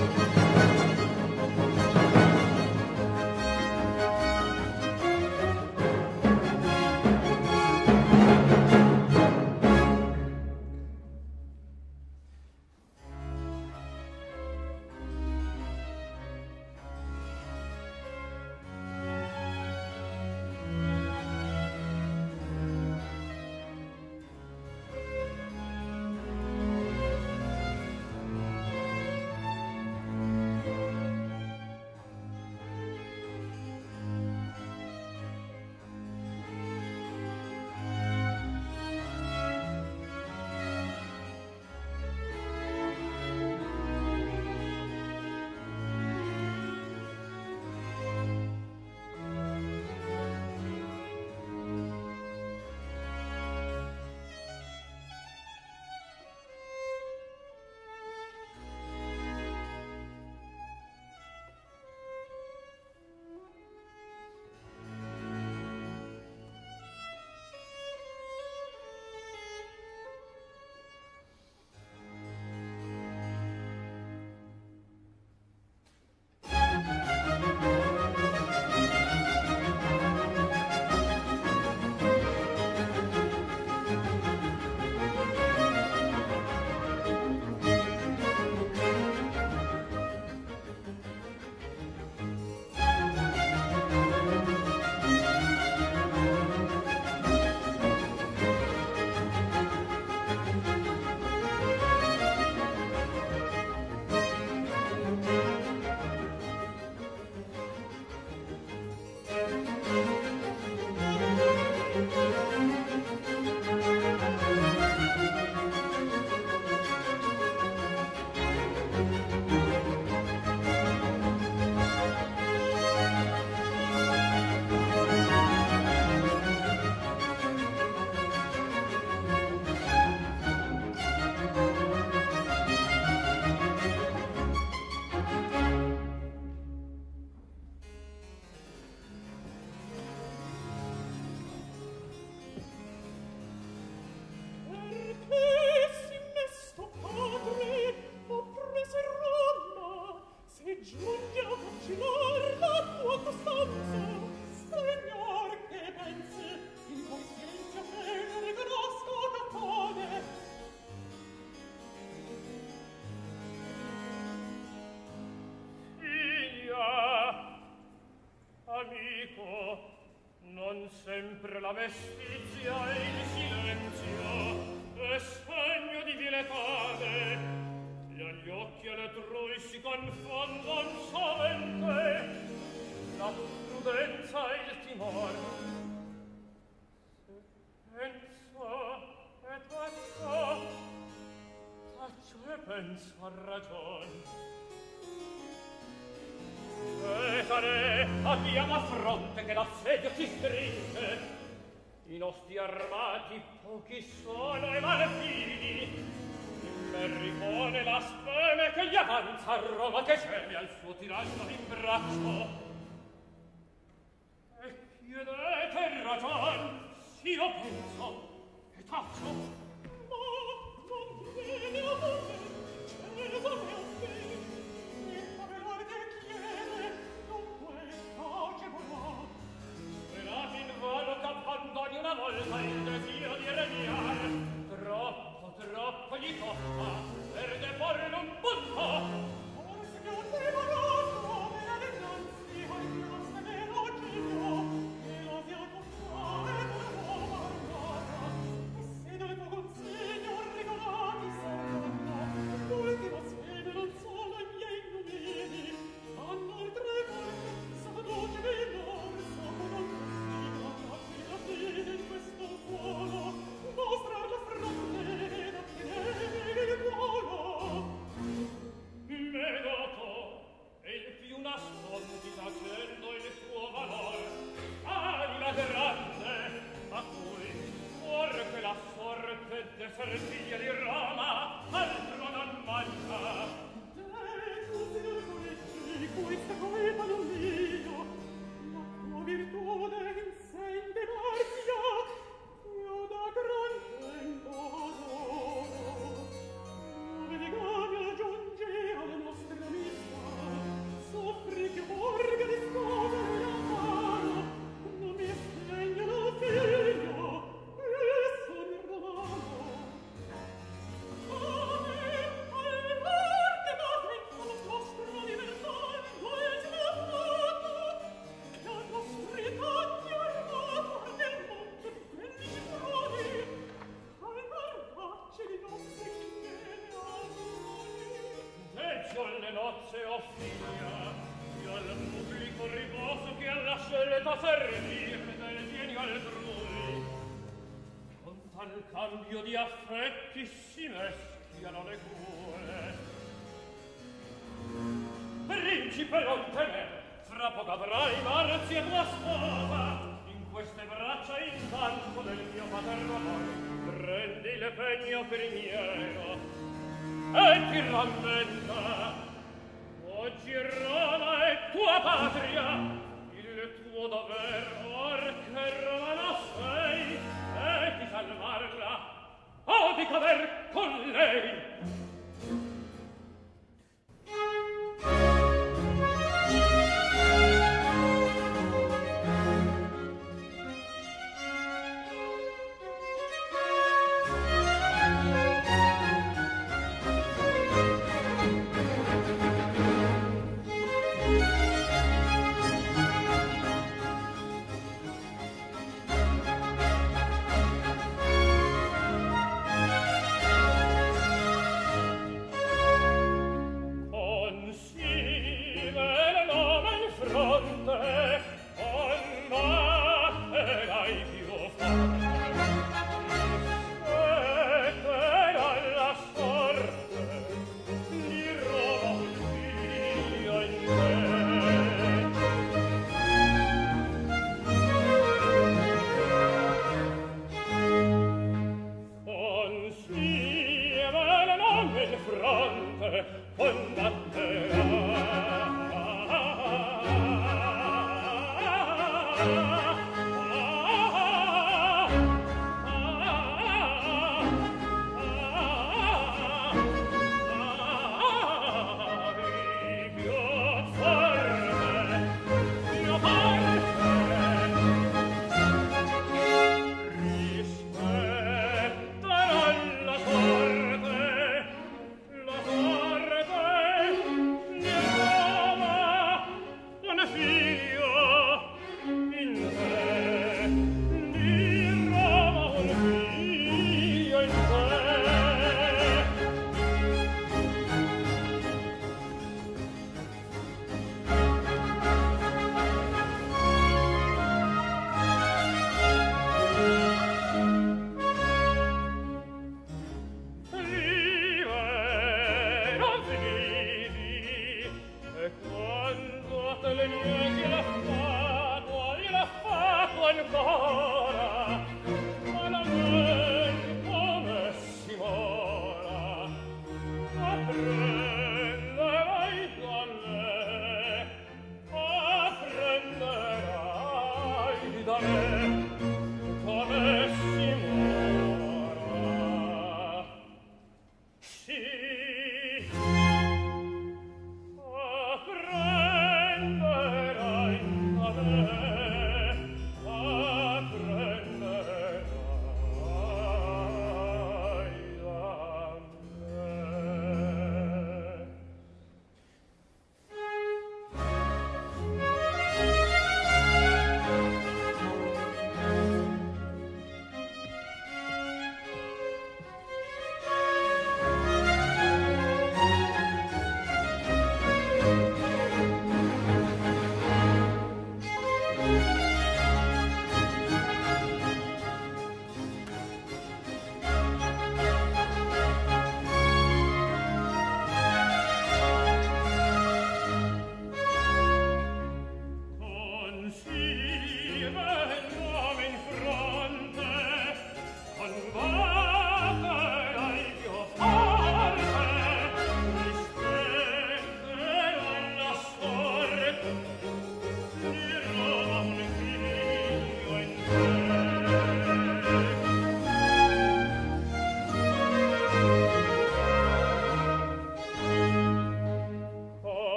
sempre la mestizia e il silenzio è segno di viltade, e agli occhi altrui si confondon sovente la prudenza e il timor. Se penso e taccio e penso a ragion. Vetare, abbiamo a fronte che l'assedio ci stringe. I nostri armati pochi sono e malfidi. Il merricone la speme che gli avanza a Roma, che geme al suo tiranno in braccio. E chiedete ragion, s'io penso e taccio. Ma non viene a me, Cesare a me. Abbandoni una volta il desio di regnar, troppo gli tocca per deporre un punto. Forse che un demoroso me la dinanzi al nostro elogio, e lo sia tuffare per la guardata, e se dove poco son le nozze o figlia, e al pubblico riposo che alla scelta servir del genio altrui. Con tal cambio di affetti si meschiano le cure. Principe, non temer, fra poco avrai marzi e tua sposa. In queste braccia intanto del mio paterno amor prendi le pegno primiero e ti rammenta oggi Roma è tua patria, il tuo dover or che Roma sei e di salvarla o di cader con lei.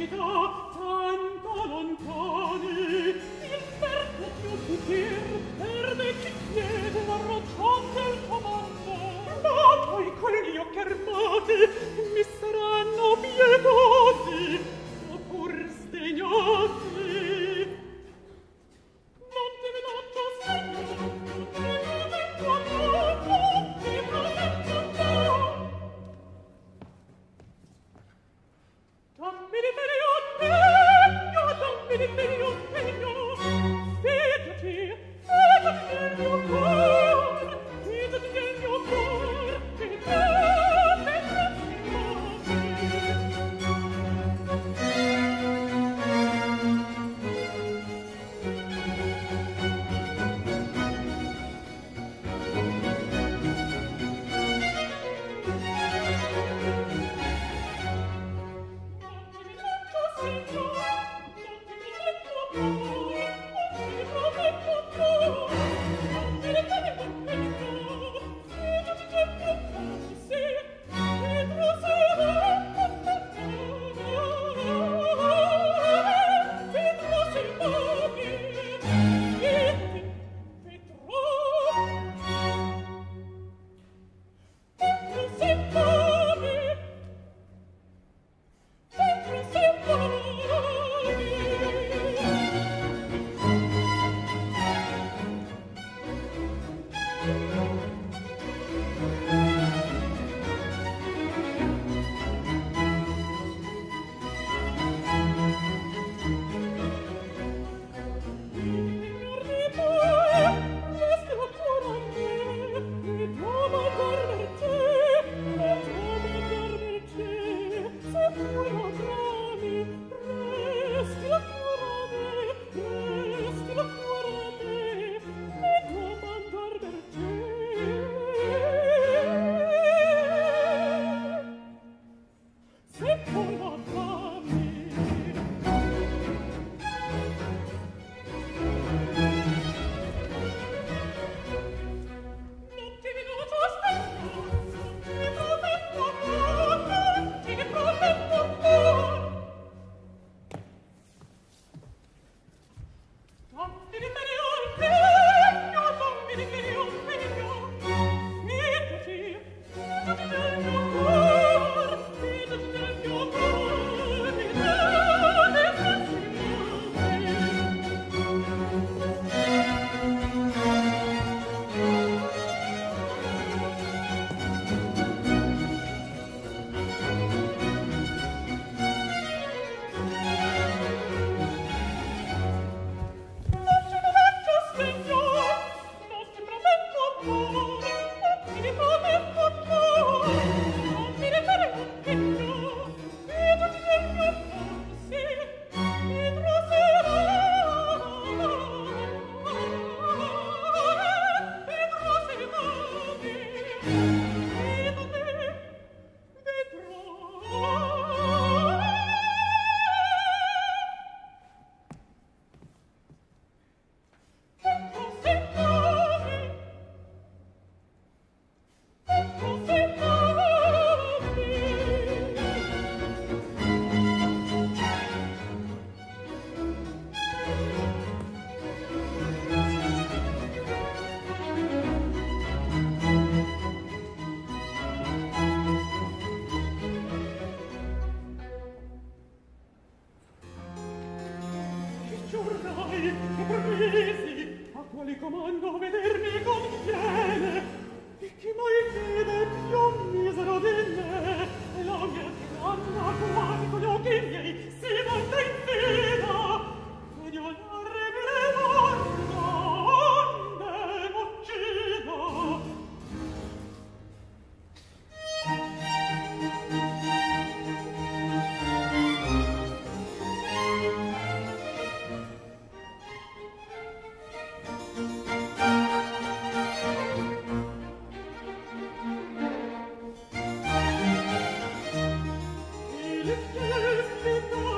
Thank you.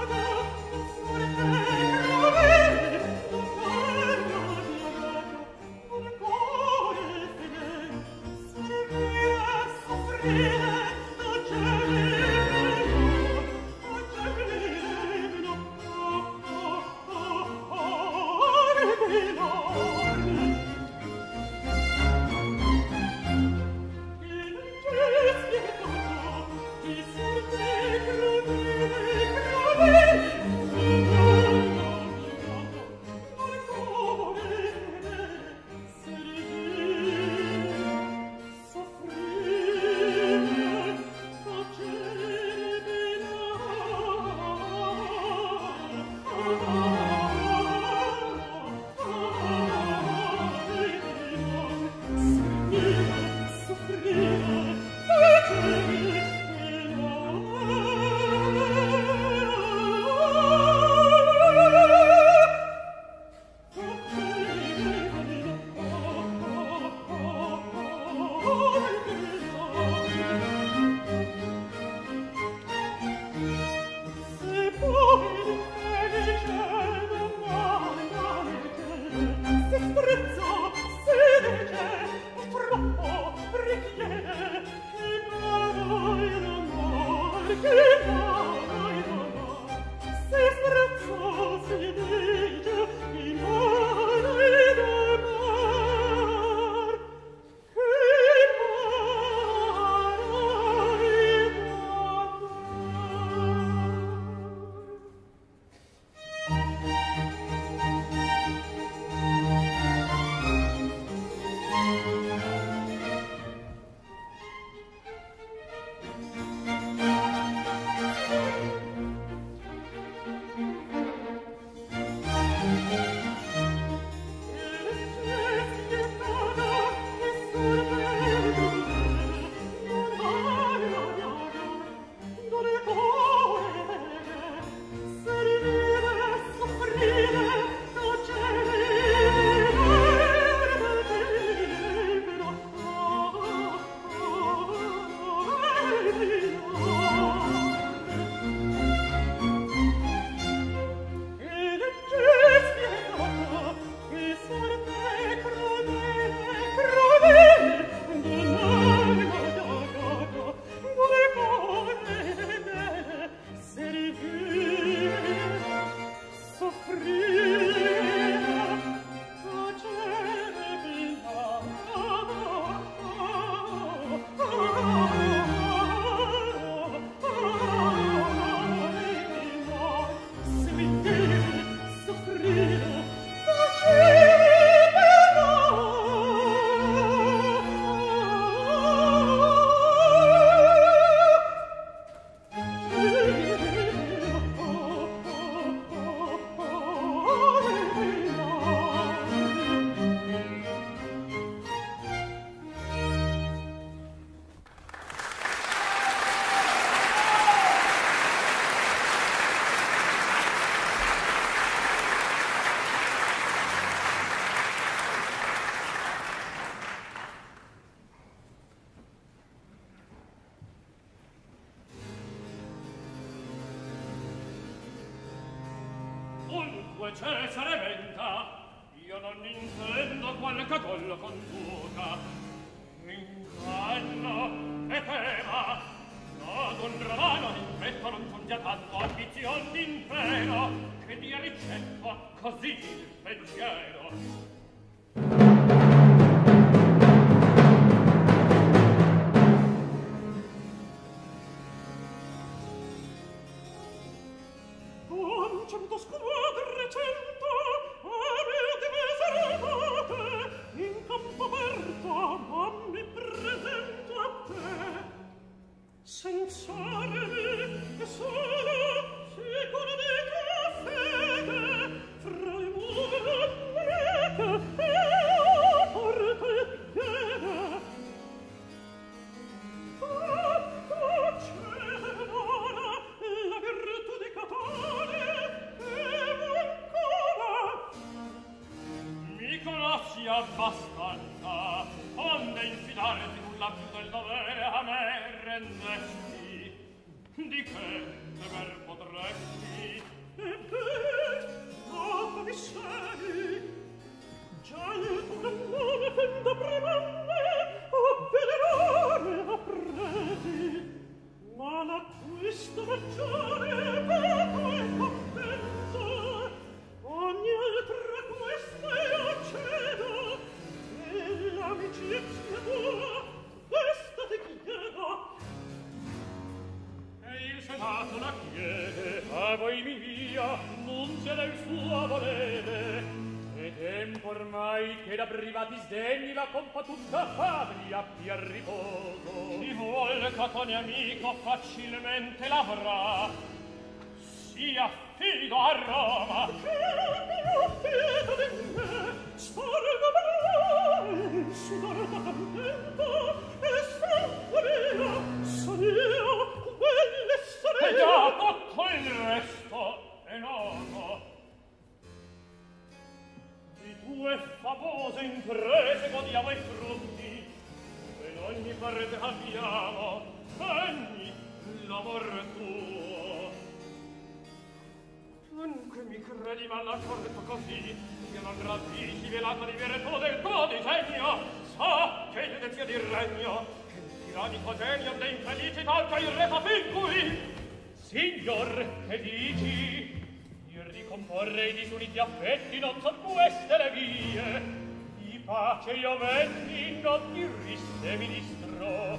dove Cesare venta, io non intendo qual cagollo conduca. Inganno e tema, ad un romano in petto non giunge tanto ambizion d'impero, che dia ricetto così il pensiero. Cento squadre, cento avete servate in campo aperto, ma mi presento a te senza revi e solo sicuro di tua fede fra le mura e a porta e piede. C'è ora la virtù di Catone mi conosci abbastanza, onde infidarti nulla più del dovere a me rendesti. Di che temer potresti? Ebbene, dopo mi sei, già il tuo nome tende prima me a venerare appresi, ma l'acquisto maggiore poco è compenso. Ogni altra questa io cedo, e l'amicizia tua questa ti chiedo. E il senato la chiede, a voi mi via, nunzia del suo volere. E tempo ormai che da privati sdegni la compa tutta fabri abbia a riposo. Chi vuol Catone amico facilmente l'avrà, si affido a Roma. Fido di me, spargo per sudore da contento, e sangue io, quelle sarei. E già tutto il resto è noto. Di tue famose imprese godiamo i frutti, e in ogni parte abbiamo ogni l'amor tuo. Dunque mi credi mal'accorto così, io non ravvici velato di virtù del tuo disegno, so che il dezio di regno, che il tiranico genio de infelicità che il re fa fin qui. Signor, che dici? Di ricomporre i disuniti affetti non son queste le vie. Di pace io venni, non di risse ministro.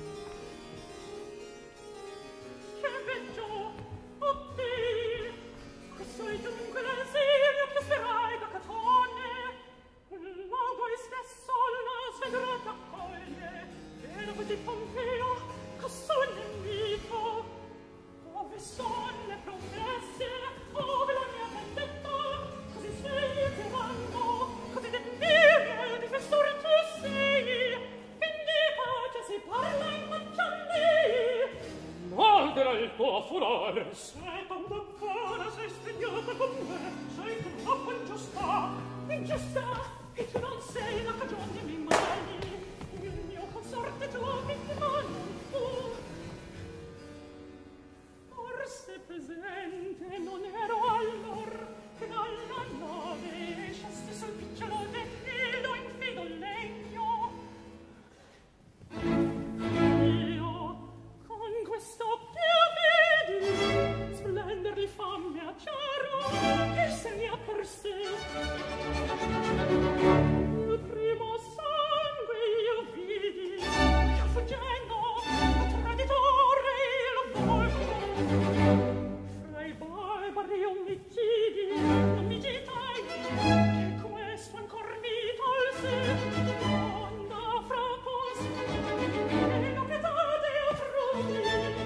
Che veggio, o te, cos'hai dunque l'ausilio che sperai da Catone? Ma voi stesso la sedrà t'accoglie, e dopo di Pompeo, cos'ho nemico? Dove son le promesse, ove la mia vendetta, così sei tirando, così d'envidia di festor tu sei, quindi pace si parla in mangianni. Modera il tuo furore, se quando ancora sei sdegnata con me, sei troppo ingiusta, e tu non sei la cagione di miei mali, il mio consorte tu mi mani tu. Forse presente non ero allor che dalla nave esceste sul picciolo del nido in fido legno. Io con quest'occhio vidi splender di fame a chiaro che se mi aperse il primo sangue io vidi che fuggendo a traditore il volto fra i barbari omicidi non mi gitai che questo ancor mi tolse onda fra così e la pietà di altrui.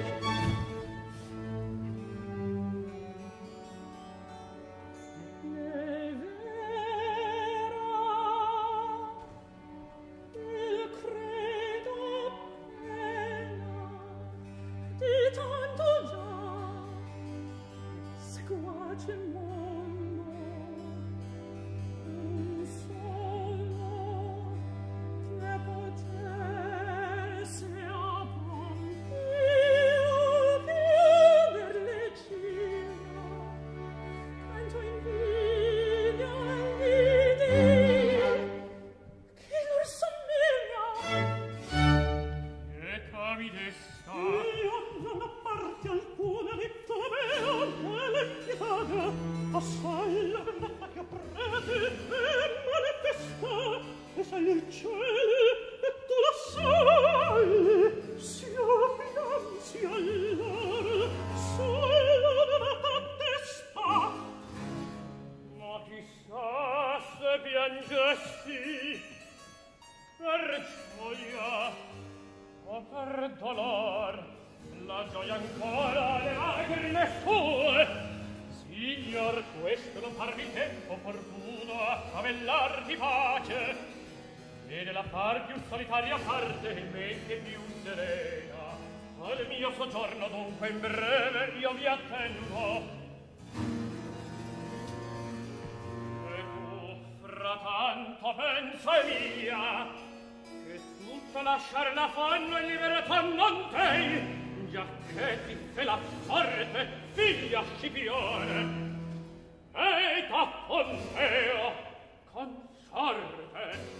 Ne vera il credo appena di tanto già seguace il mondo un solo che potesse a Pompeo chiuder le ciglia tanto in vita piangesti per gioia o per dolor, la gioia ancora le lagrime sue. Signor, questo non parmi tempo opportuno a favellar di pace, e nella par più solitaria parte in mente più serena. Al mio soggiorno dunque in breve io vi attendo. E tu, fratanto, pensa mia, che tutto lasciar l'affanno e libertà non tei, giacché ti fe la sorte, figlia Scipione, e da Pompeo consorte.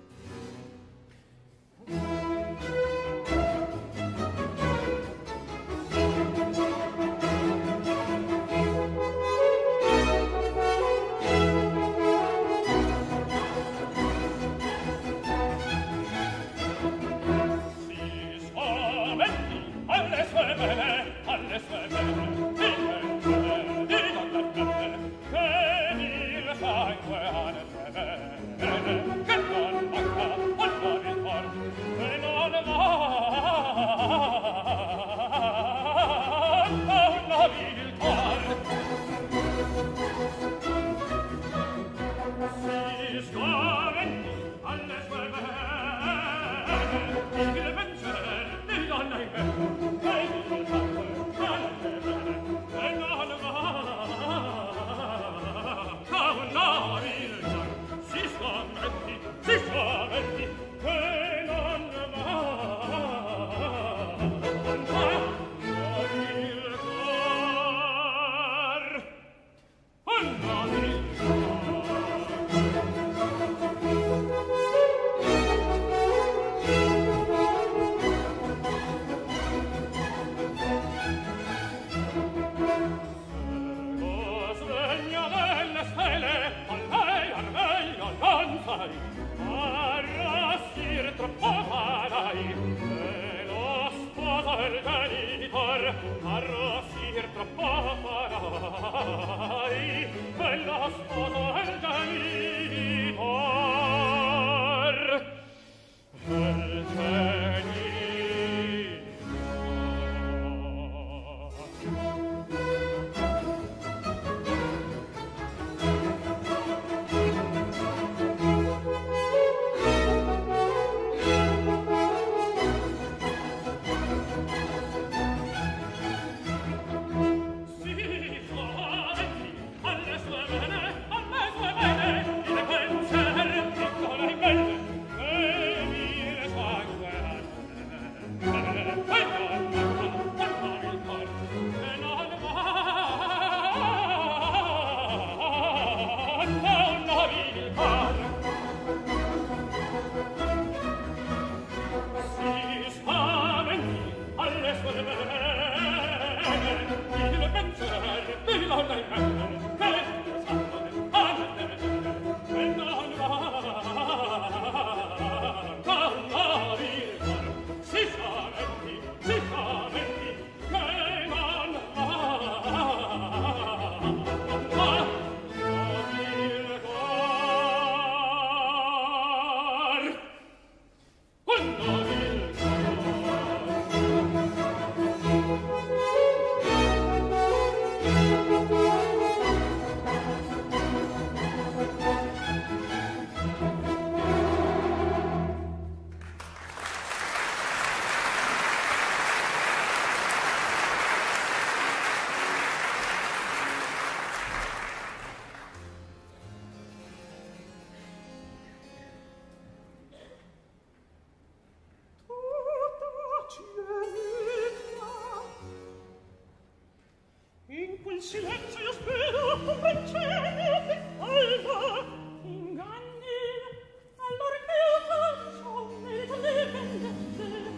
Silenzio io spero, un francese che salva inganni, allora che faccio nelle vendette.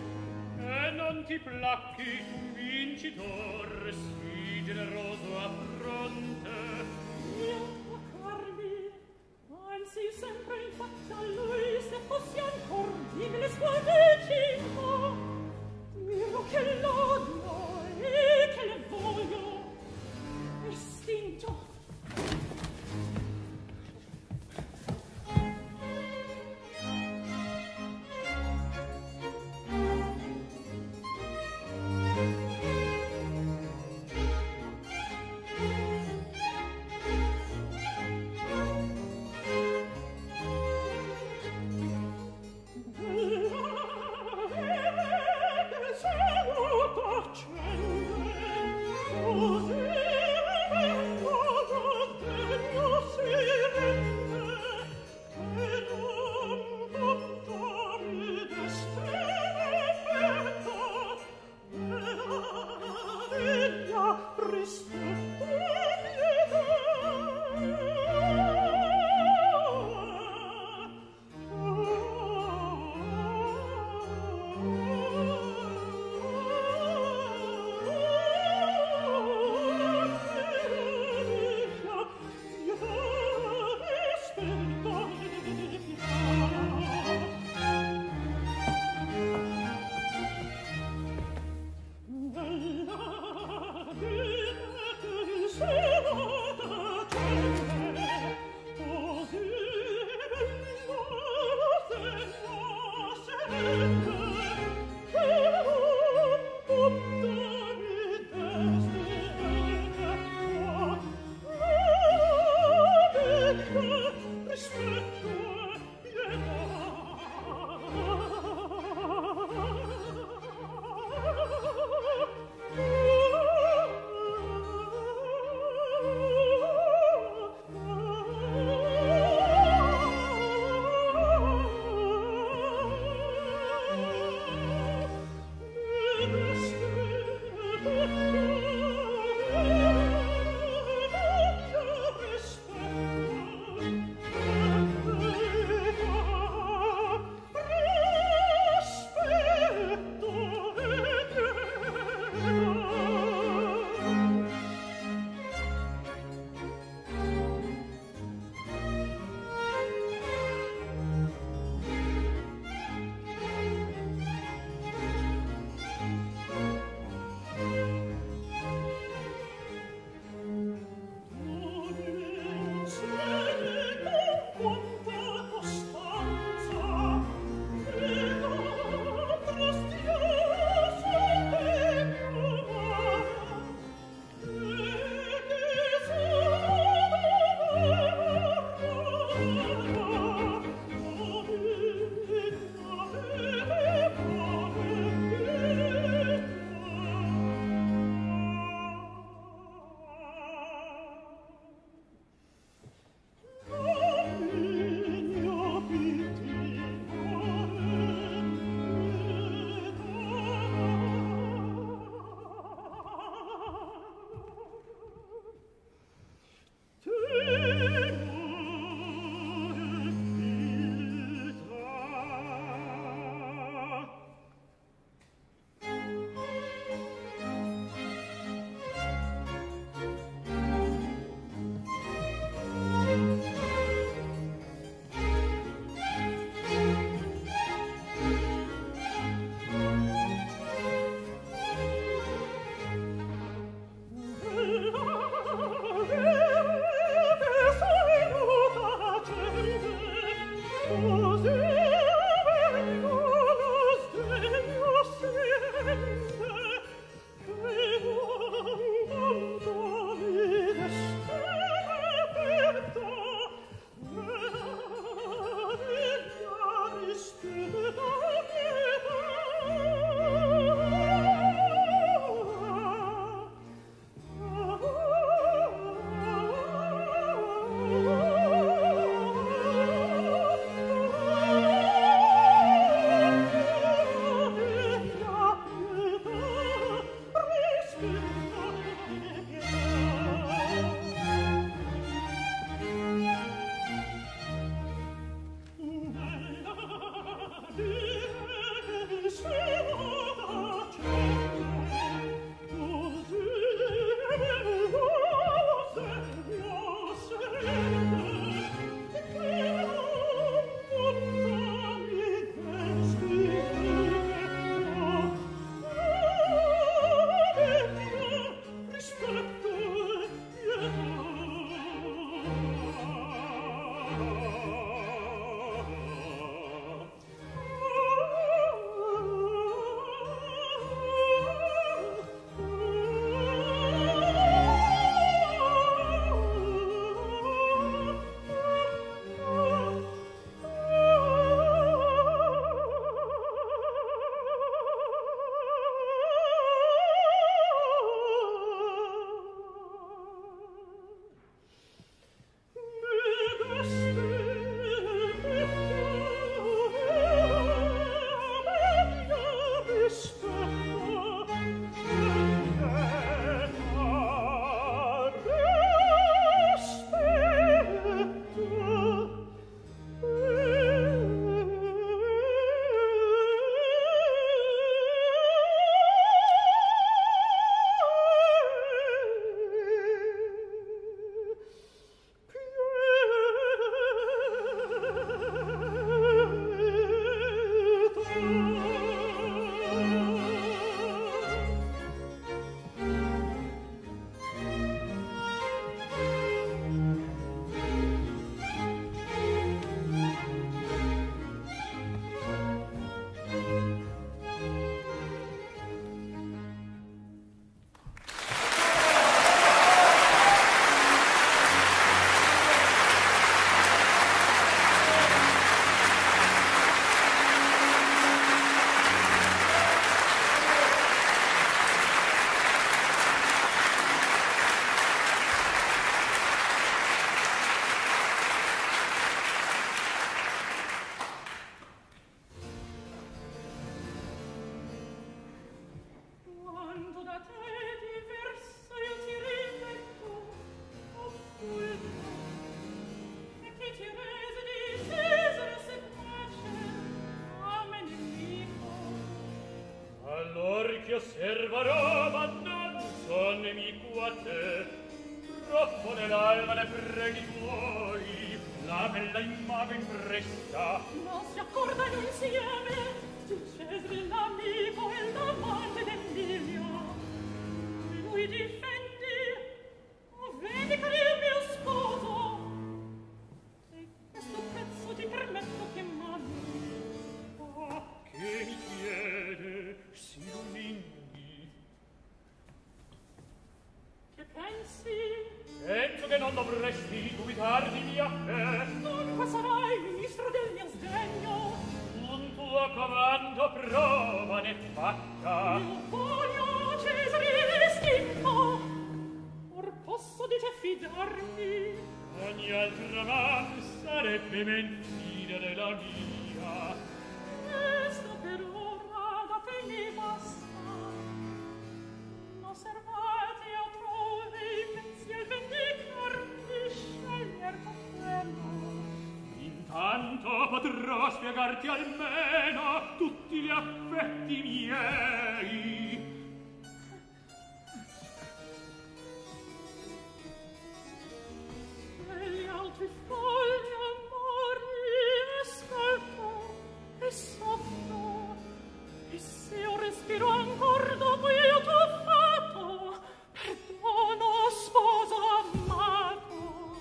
E non ti placchi tu vincitor, sii generoso a fronte. Io Carmi, anzi sempre in faccia a lui, se fossi ancor vive le sue vicino, dirò che l'odio e che le voglio estinto. che osservarò, ma non son nemico a te. Troppo nell'alma ne preghi tuoi, la bella immagine impressa. Non si accordano insieme, tu Cesri l'amico e l'amante d'Emilio. Lui difendi, o vendica il mio sposo. E questo prezzo ti permetto che m'ami. Ah, che mi chiede, si luninghi. Che pensi? Penso che non dovresti dubitar di mia fe. Dunque sarai ministro del mio sdegno. Un tuo comando prova ne fatta. Io voglio Cesare distinto. Or posso di te fidarmi. Ogni altra man sarebbe mentira della mia. Questo per ora da te mi basta. Osservati altrove i pensier vendicarmi, sceglier potrò spiegarti almeno tutti gli affetti miei. E gli altri folli amori ascolto e soffro, e se io respiro ancor dopo io t'ho fatto, perdono sposo amato.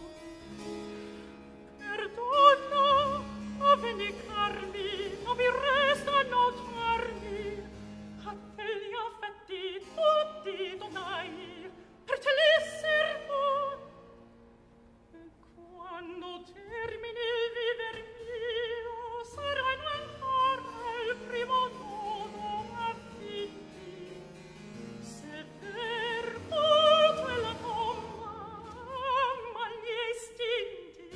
Perdono a vendicarmi, non mi resta a notarmi, a te gli affetti tutti donai, per te li servo. E quando termini il viver mio, saranno ancora il primo nodo afflitti, se perduto è la tomba, ma gli istinti.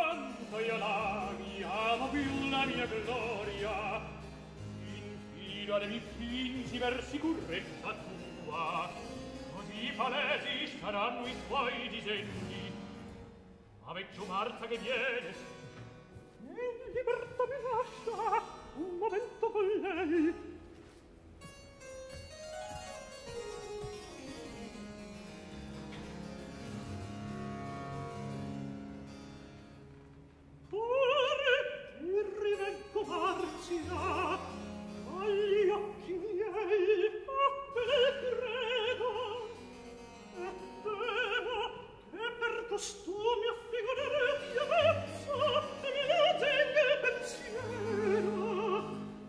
quanto io l'ami, amo più la mia gloria. Infido alle mi fingi per sicurezza tua, così palesi saranno i suoi disegni. Ma veggio Marta che viene. In libertà mi lascia un momento con lei. Marcia, agli occhi miei a te credo, e temo che per costume affigurare piavezza mi agenge il pensiero.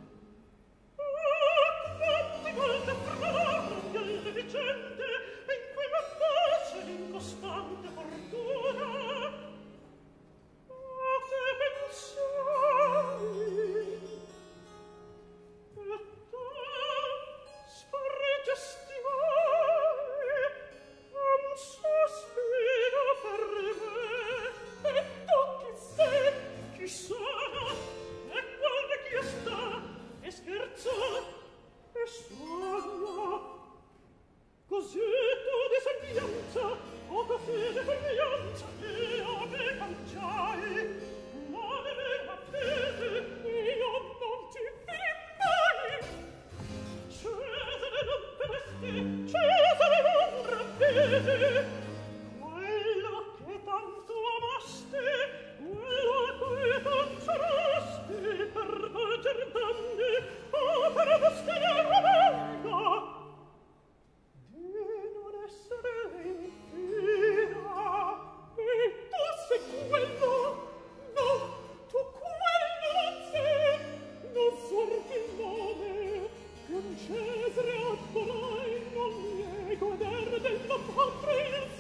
Quante volte affronti alle vicende in cui m'abbacia l'incostante fortuna. Così tu di sembianza, o così di sembianza, che a me canciai, ma ne me attese, io non ti vidi mai. Cesare non vedesti, Cesare non ravvede, quello che tanto amaste, quello a cui cancerasti, per volger danni, o per destinare venga. Quello, no, tu quello non sei, non sorti il nome, che un Cesare adorai, non mi è goder del mio padre il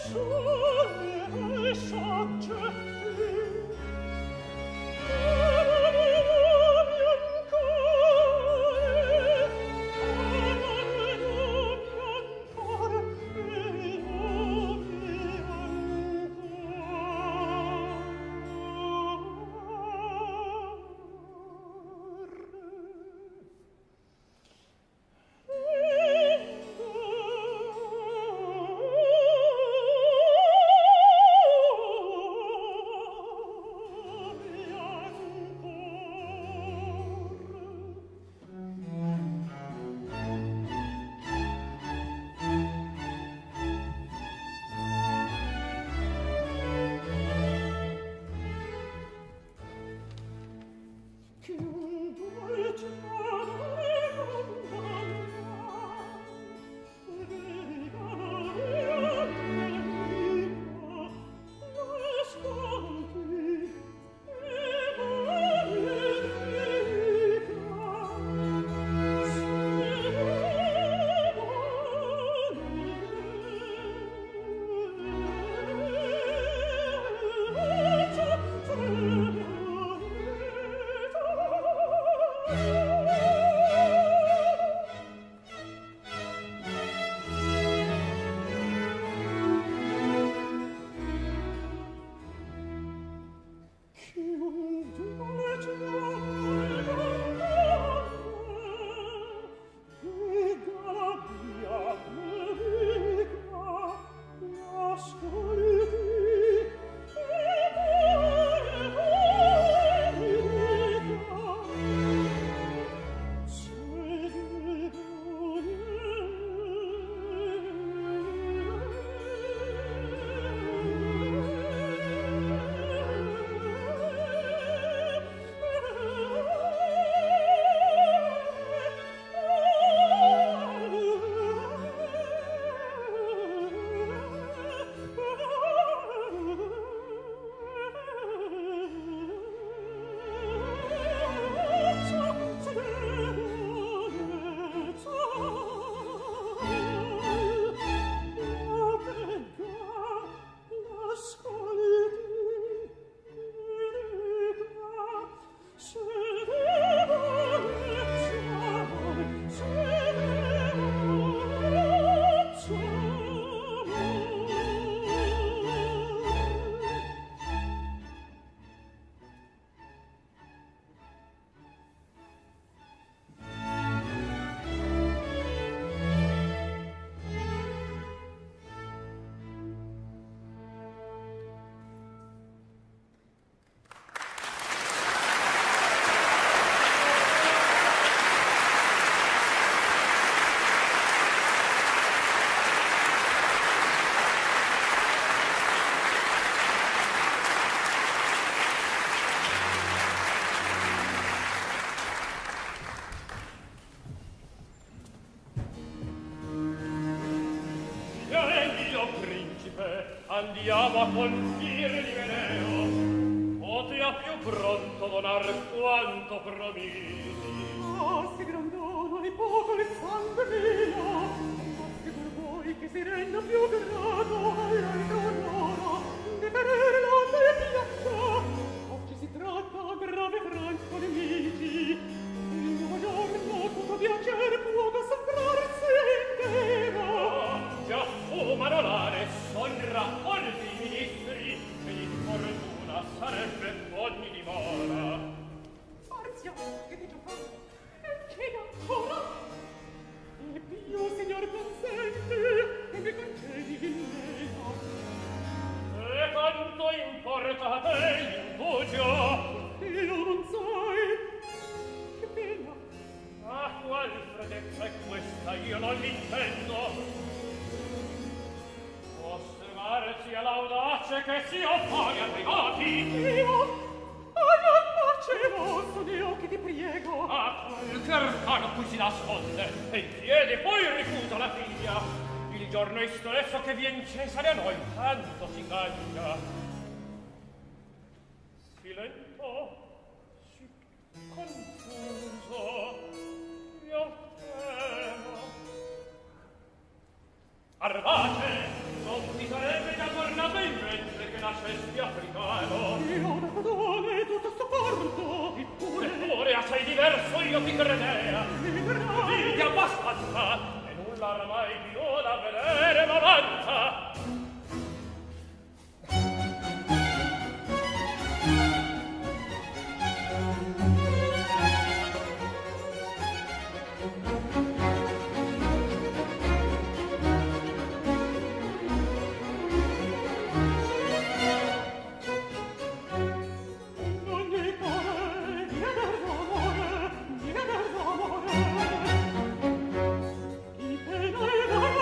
Andiamo a colpire di veleno, pote a più pronto donar quanto promisi. Ah, se gran dono è poco il sangue mio, assicuro voi che si renda più grato all'alto onora di vedere la mia piazza. Oggi si tratta grave franco nemici, il nuovo giorno tutto piacere può consagrarsi intero. Già fumano l'are, son raccolti i ministri, e di fortuna sarebbe ogni dimora. Marzia, che dice fa? E che ancora? E più, signor, consenti, e mi concedi il meno. E quanto importa a te l'indugio? Io non sai. Che pena. Ah, qual freddezza è questa? Io non l'intendo. Osservarsi all'audace che si oppone a privati. Io? Alla pace vostro, Dio, che ti priego. Ah, quel arcano cui si nasconde, e in piedi poi rifiuta la figlia. Il giorno è stesso che vien Cesare a noi, tanto si caglia. Si lento, si confuso, io temo. Arvate, non vi sarebbe da nascesti africano. Io da padone tutto sto porto, Eppure assai diverso io ti credea. Vedi abbastanza, e nulla oramai più da vedere m'avanza. Il pena e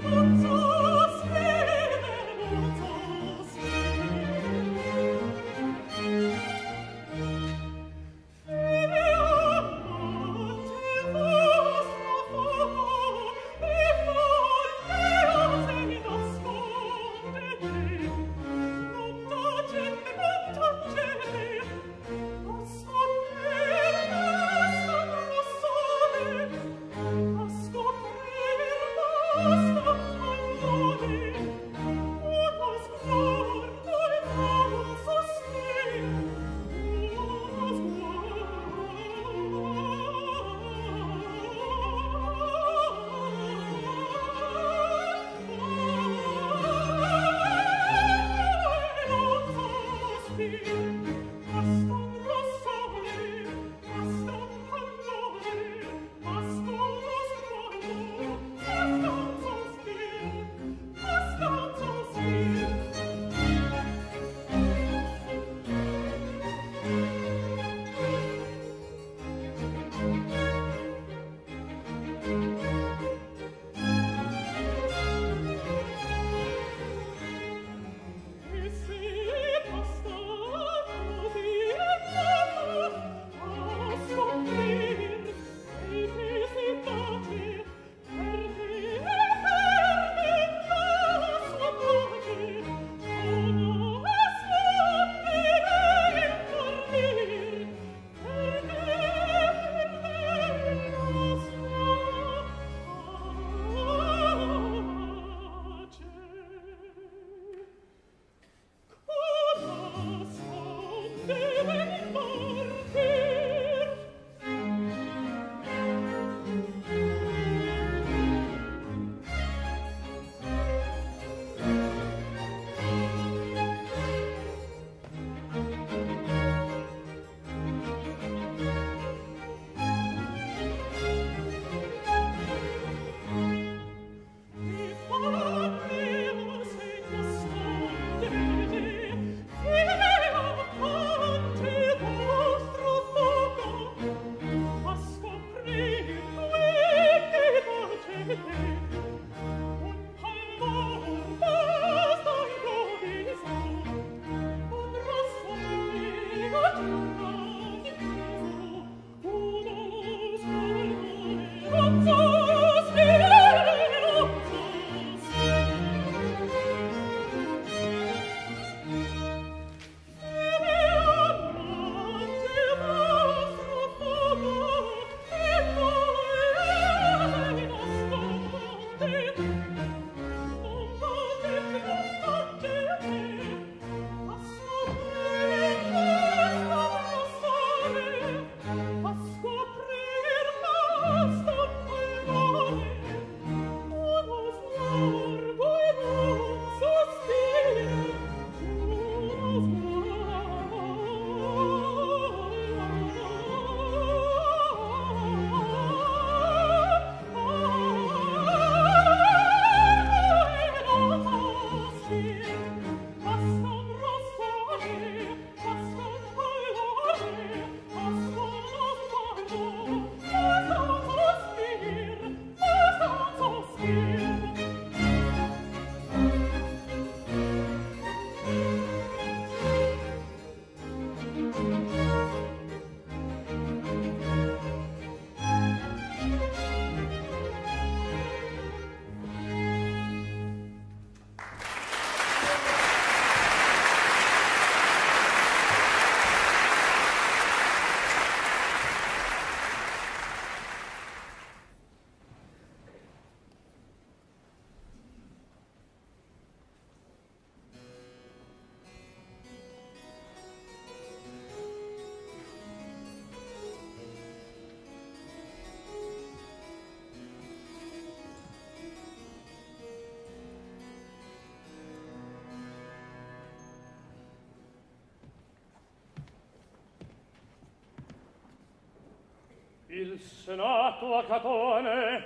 Il Senato a Catone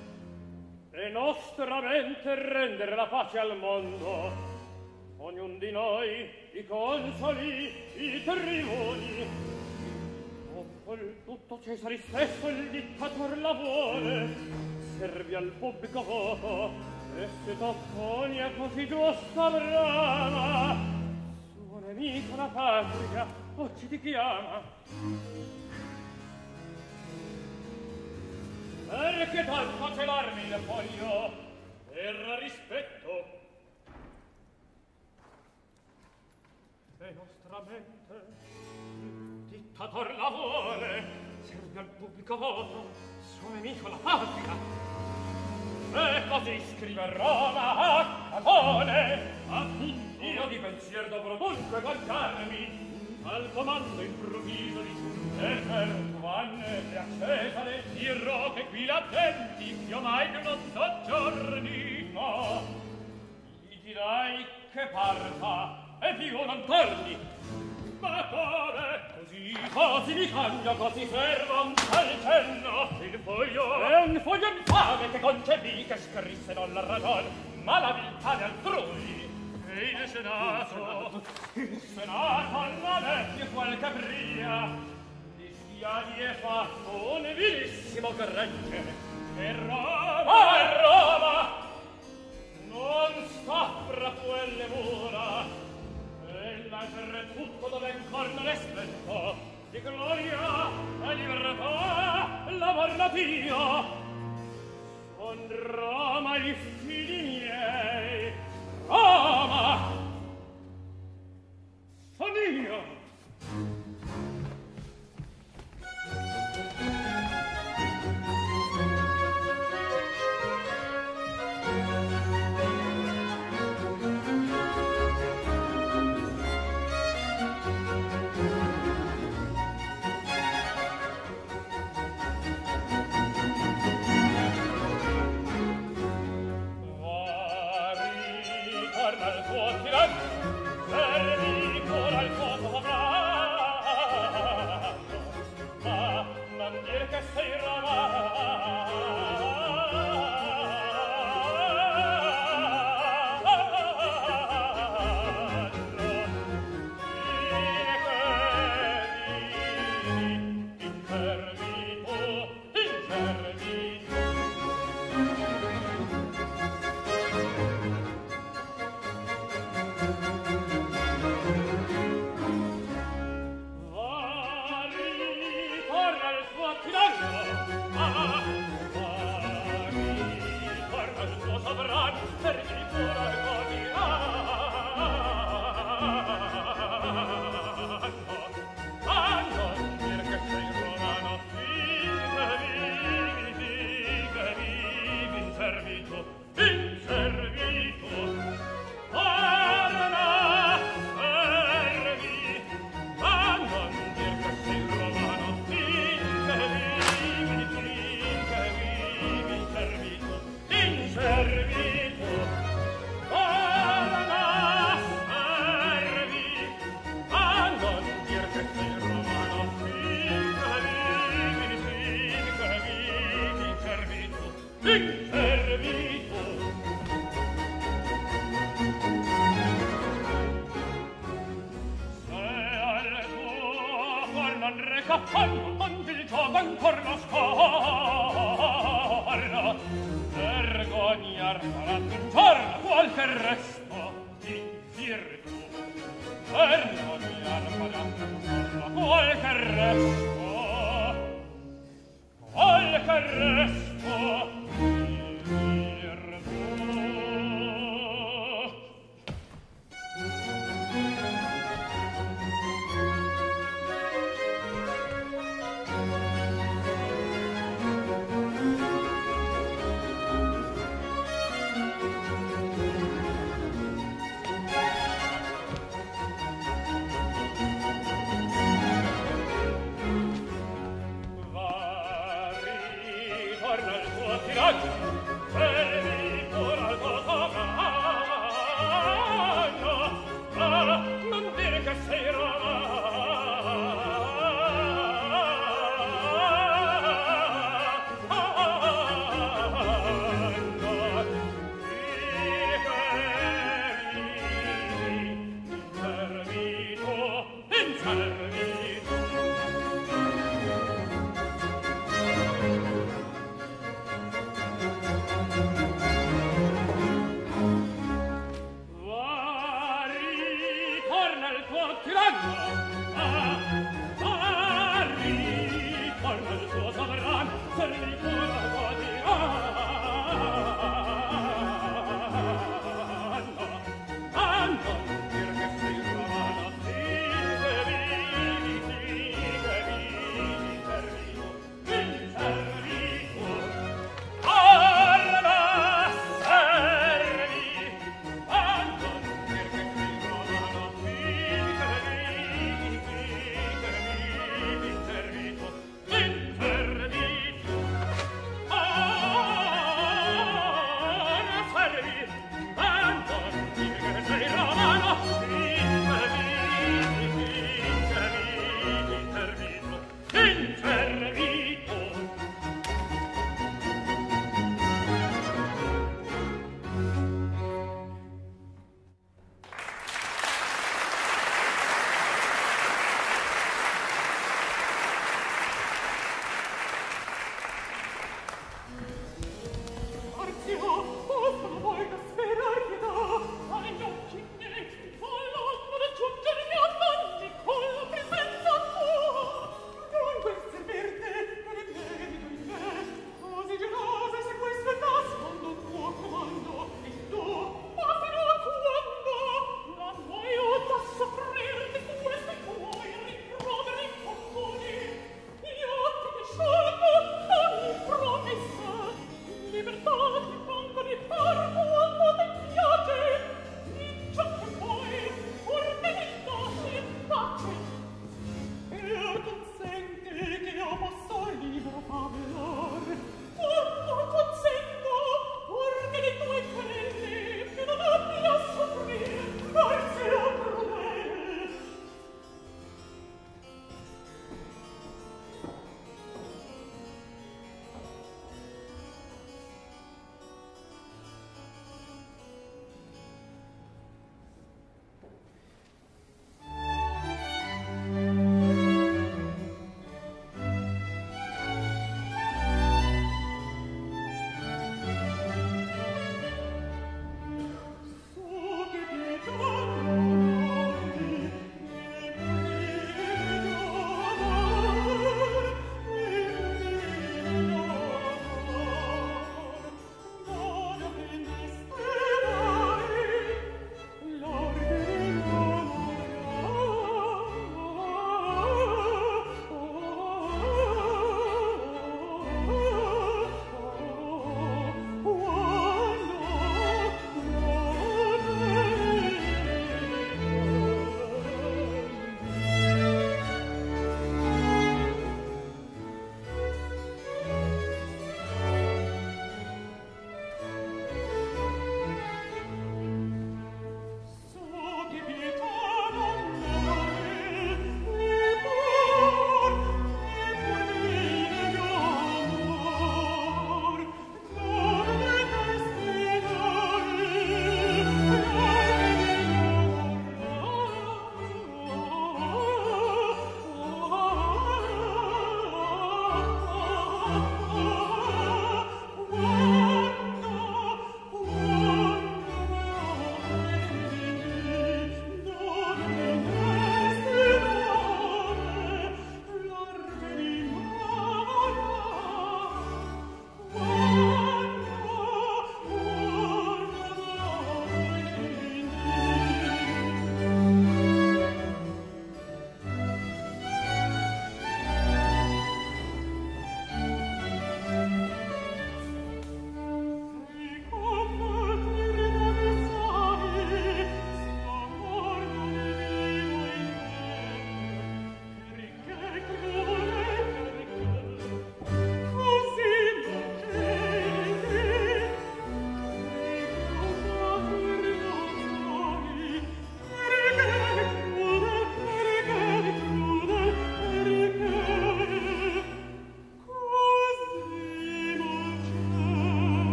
e nostra mente rendere la pace al mondo, ognun di noi i consoli, i tribuni, o quel tutto Cesare stesso il dittator la vuole, servi al pubblico voto E se t'opponia così giusta brama, suo nemico la patria oggi ti chiama. Perché tanto celarmi il foglio per rispetto? E nostra mente il dittator la vuole, serve al pubblico voto, suo nemico la patria. E così scrive Roma a Catone. Appunto io di pensier dovrò dunque guardarmi al comando improvviso di e per Giovanne e a Cesare dirò che qui l'attenti io mai che non soggiorni. No, gli dirai che parta e più non torni. Ma così mi cambia, così serva un tal cenno. Il foglio è un foglio infame che concebì, che scrisse non la ragion ma la viltà di altrui. E il Senato non è più qualche bria, di schiavi è fatto un vilissimo gregge. E Roma non sta fra quelle mura, e l'altre tutto dove ancor non è spento di gloria e libertà l'amor natia. Son Roma i figli miei, Roma son io.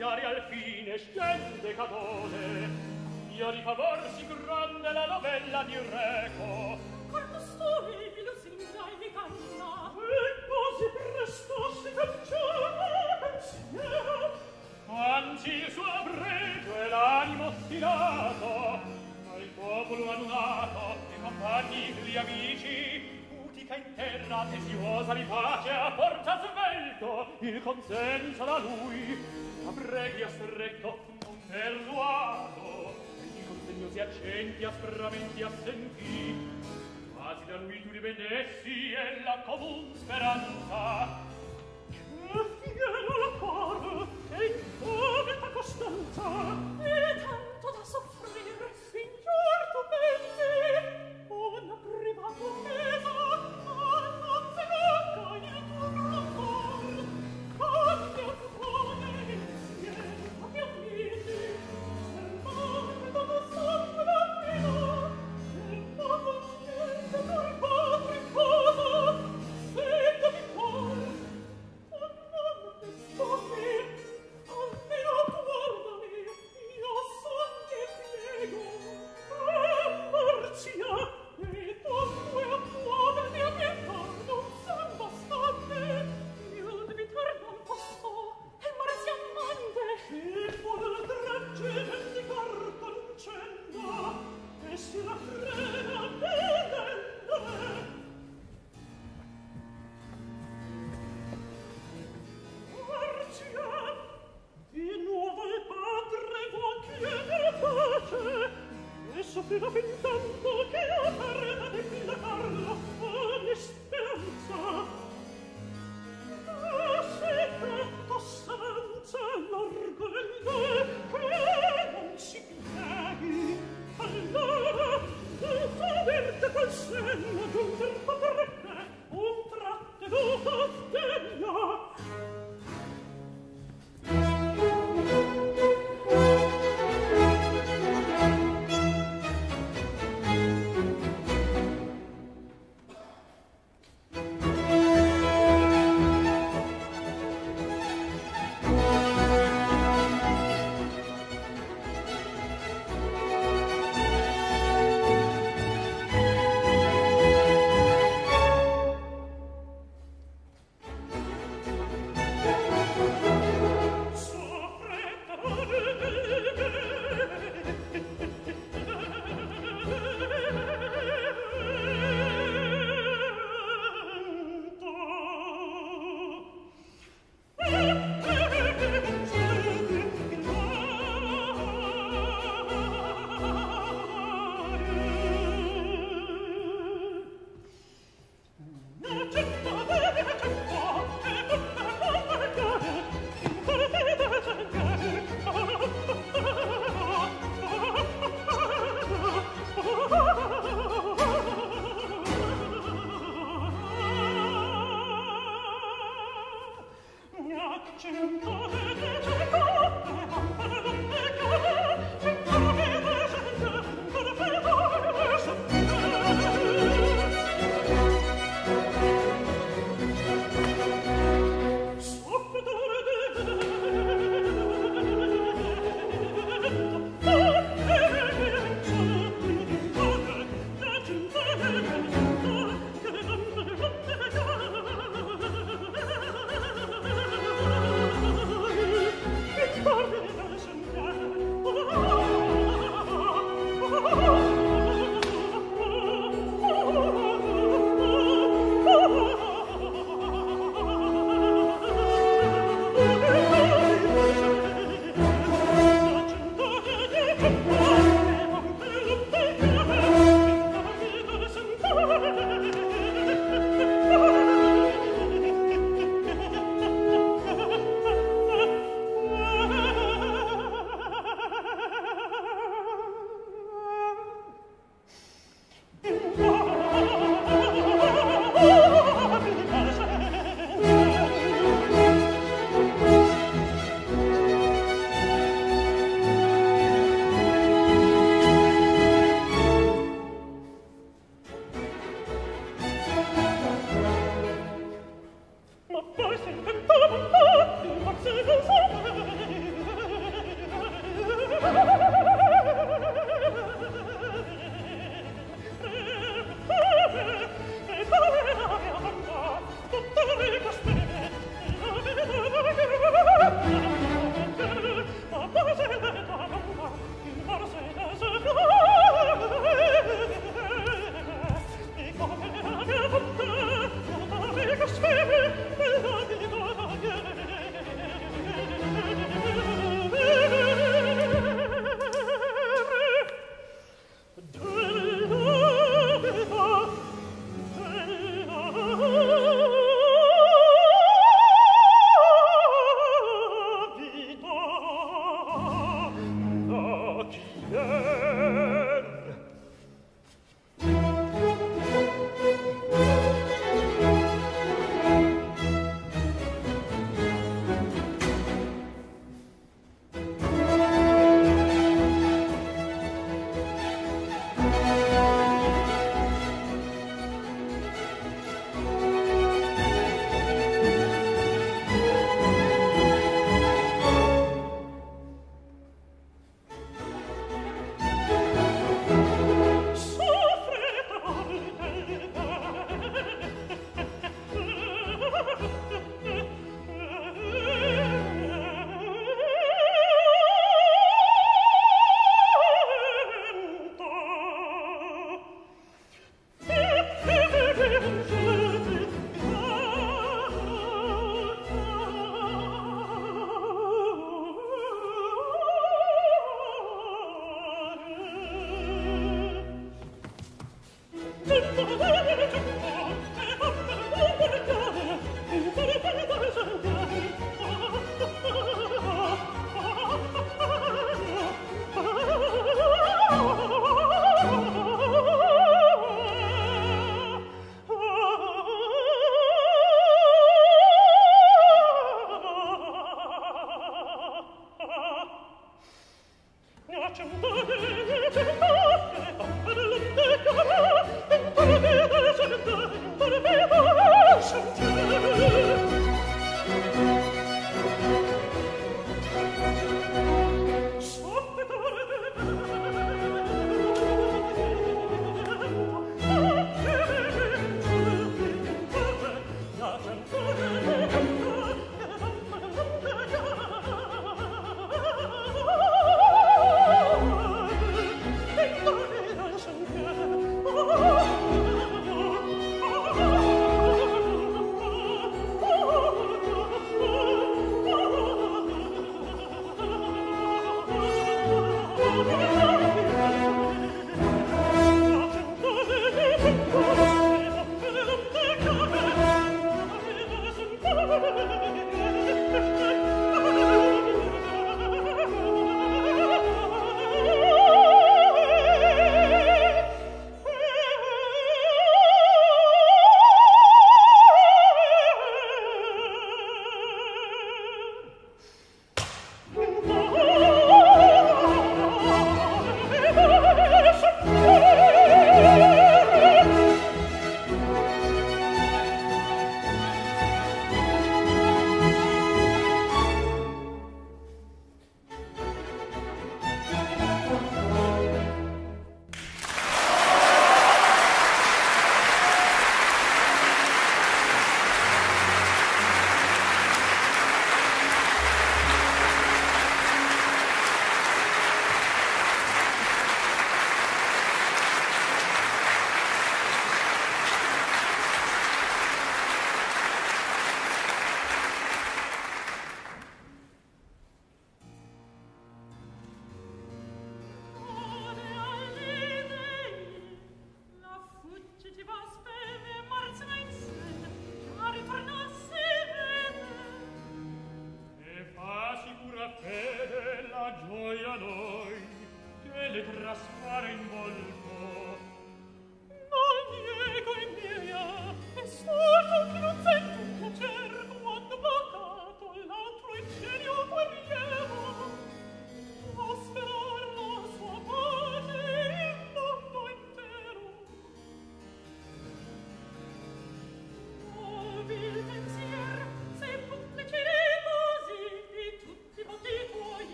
studiare al fine scende Catone. Io di favor si grande la novella di Reco. Col costui vi lusinga e vi canna. E così presto si canciava pensiero. Anzi il suo pregio e l'animo ostinato, ma il popolo annunato, i compagni, gli amici, utica in terra, desiosa di pace, a forza svelto, il consenso da lui, a preghi stretto, non persuaso, e i consegnosi accenti aspramente assentì, quasi da lui tu rivedessi e la comun speranza. Che fiero la cuore, e in come ta costanza, e tanto da soffrire, signor tu pensi, una privata offesa, ma non se tocca il tuo amor, con mio cuore insieme a mio amici, sermando da sangue da fino, e non niente per padre in cosa, sento di cuore. Almeno guardami, io son che piego. Marcia, e donne a muovermi a pietà non son bastante. Io debitar non posso, e marsi amante. E vuol dragge vendicar concenda, e si la frena vedendole. Marcia, di nuovo il padre vuol chiedere pace, e soffrirà fin tanto che la perda di figlia Carlo ogni speranza. Ma se tanto senza l'argomento che non si pieghi, allora il faverte col senno giunger potrebbe un trattenuto degno.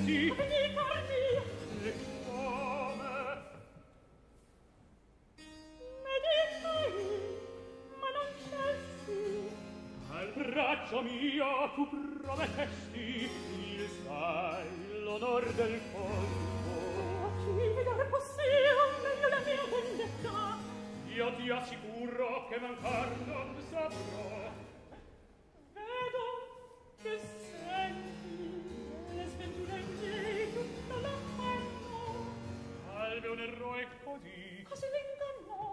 così. Vendicarmi. E come? Meditai, ma non cessi. Al braccio mio tu promettesti il sai l'onor del colpo. A chi vedere possibile la mia vendetta? Io ti assicuro che mancar non saprò. Vedo che senti le sventure miei tutta la fanno. Salve un eroe così. Così l'ingannò.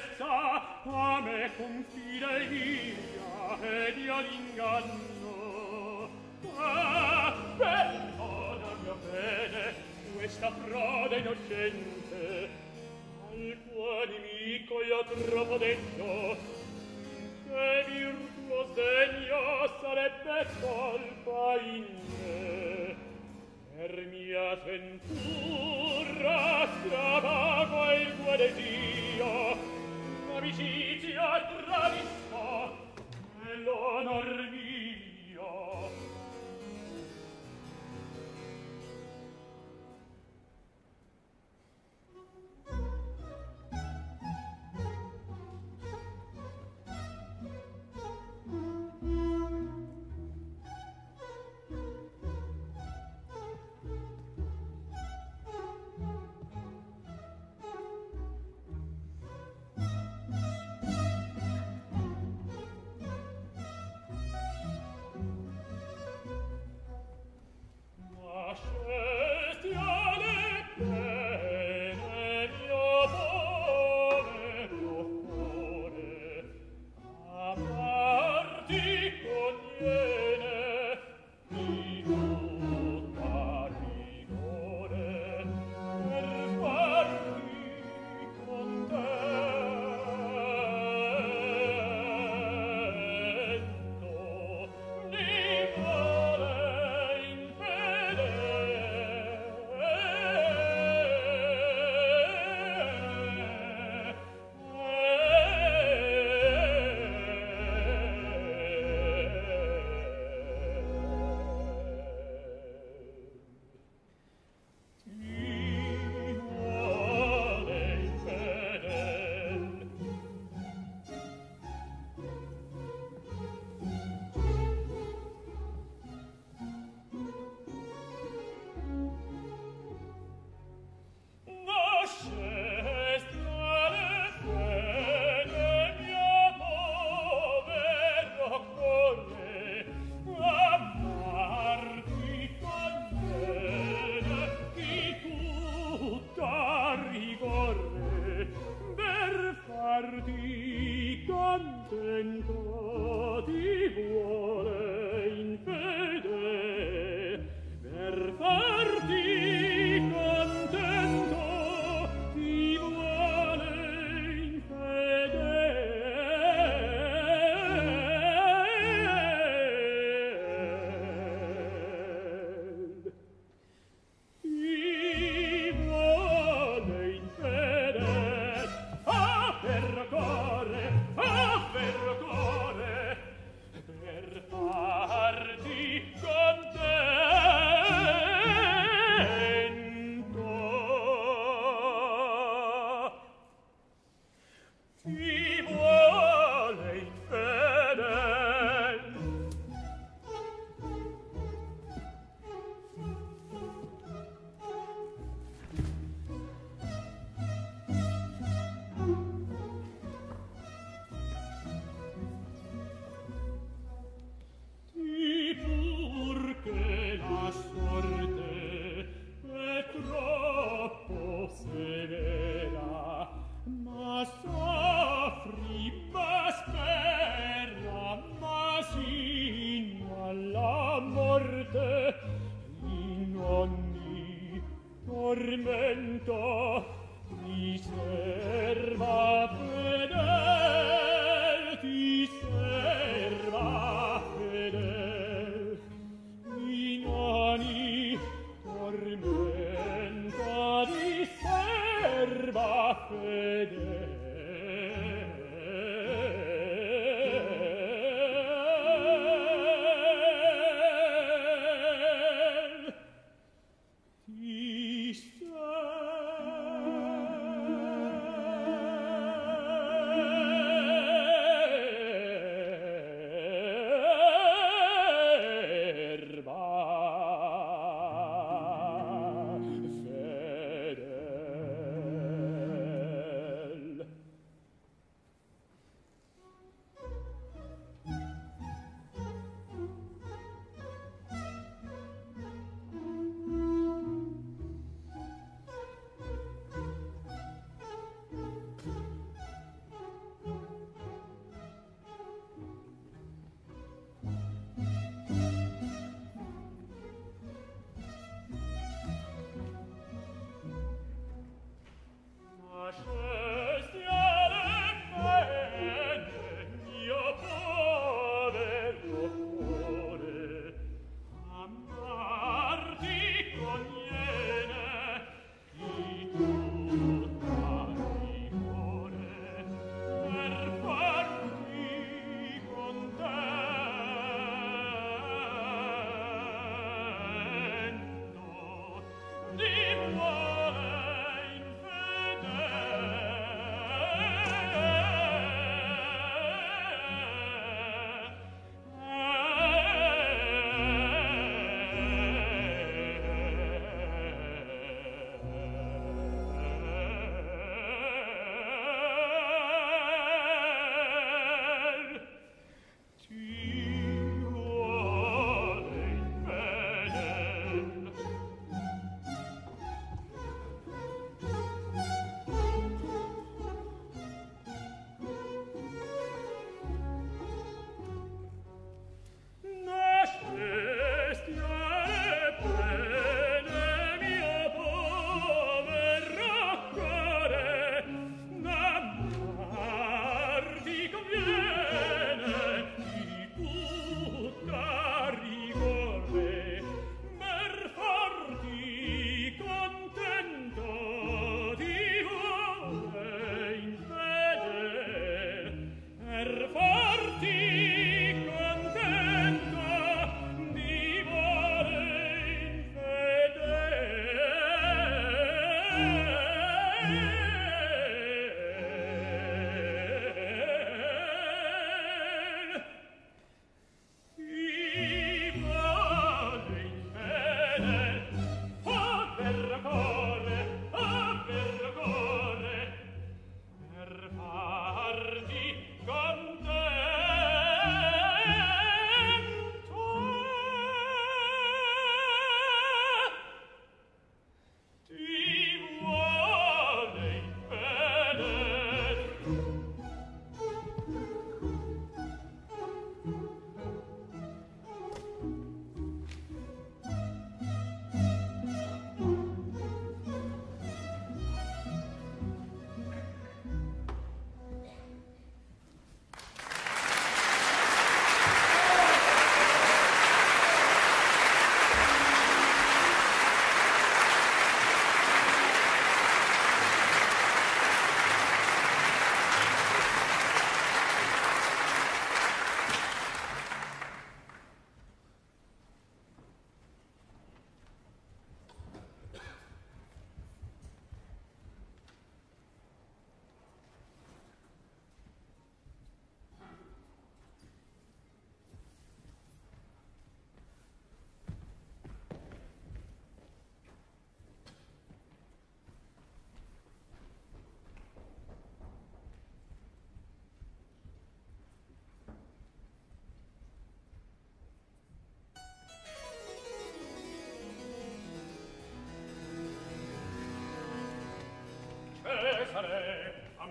essa a me confideria ed io l'inganno. Ah, perdona mia fede, questa frode innocente, al tuo nemico io troppo detto, che virtuo degno sarebbe colpa in me. Per mia sventura stravago il tuo desio, l'amicizia tradisco e l'onor mio.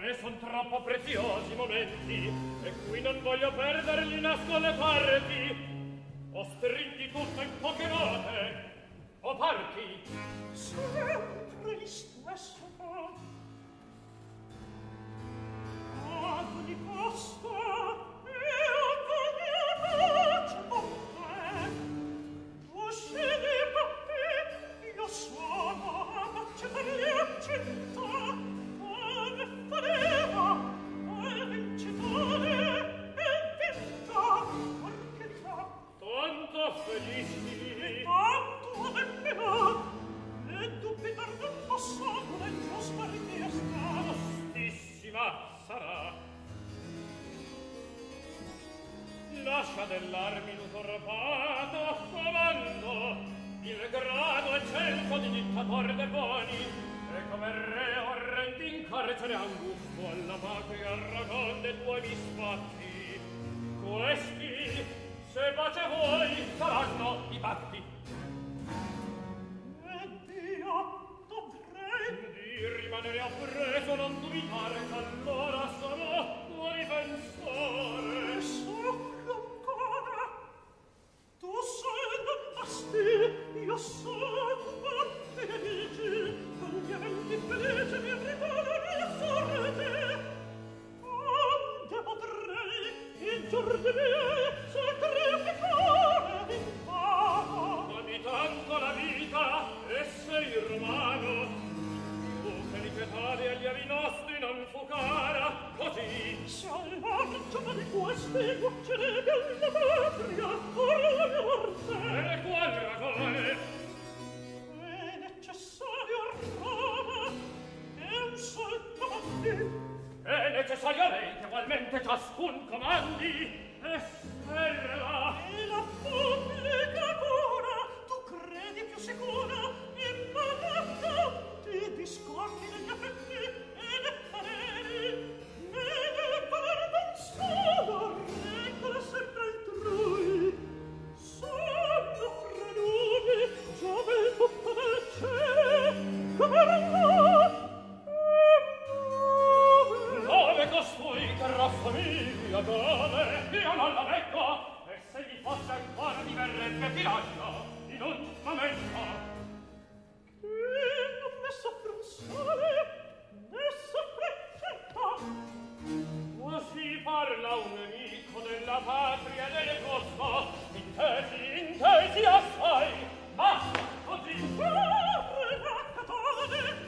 me son troppo preziosi momenti, e qui non voglio perderli, nasco le parti. O stringi tutto in poche note, o parti. Sempre li stesso fa. Ad ogni costo, e ad ogni pace con te. Tu scegli per te, io sono a pace per gli accetta. Ne fareva al vincitore e vinta, perché già Tanto felici, e tanto adempiato, e dubitar non posso nel giusta richiesta. giustissima sarà. Lascia dell'armi l'usurpato comando, il grado eccelso di dittatore dei buoni, e come re orrendi in carcere angusto alla pace e al ragion dei tuoi misfatti. Questi, se pace vuoi, saranno i patti. Ed io dovrei Di rimanere appreso, non dubitare che allora sarò tuo difensore. soffro ancora. Tu sei non basti, io sono quanti nemici, con gli eventi felici mi ritornano la sorte. Onde potrei, in giorni miei, sacrificare l'infamo. Ami tanto la vita e sei romano, tu felicità di allievi nostri non fu cara, così. Se all'argio di questi uccidevi alla patria, or la mia morte. E qual ragione? È necessario a Roma che un sol comandi. È necessario a lei che ugualmente ciascun comandi e serva. E la pubblica cura tu credi più sicura in mano ti discordi degli affetti e dei pareri ne guarda solo regola sempre altrui sono frenumi giove tutto del cielo come Dove costui che raffamiglia, dove? Io non la vengo, e se mi fosse ancora mi verrebbe ti lascio in un momento. non ne soffre un sole ne soffre certo. Così parla un nemico della patria e del costo. Intesi assai. Basta, così. Redaccatore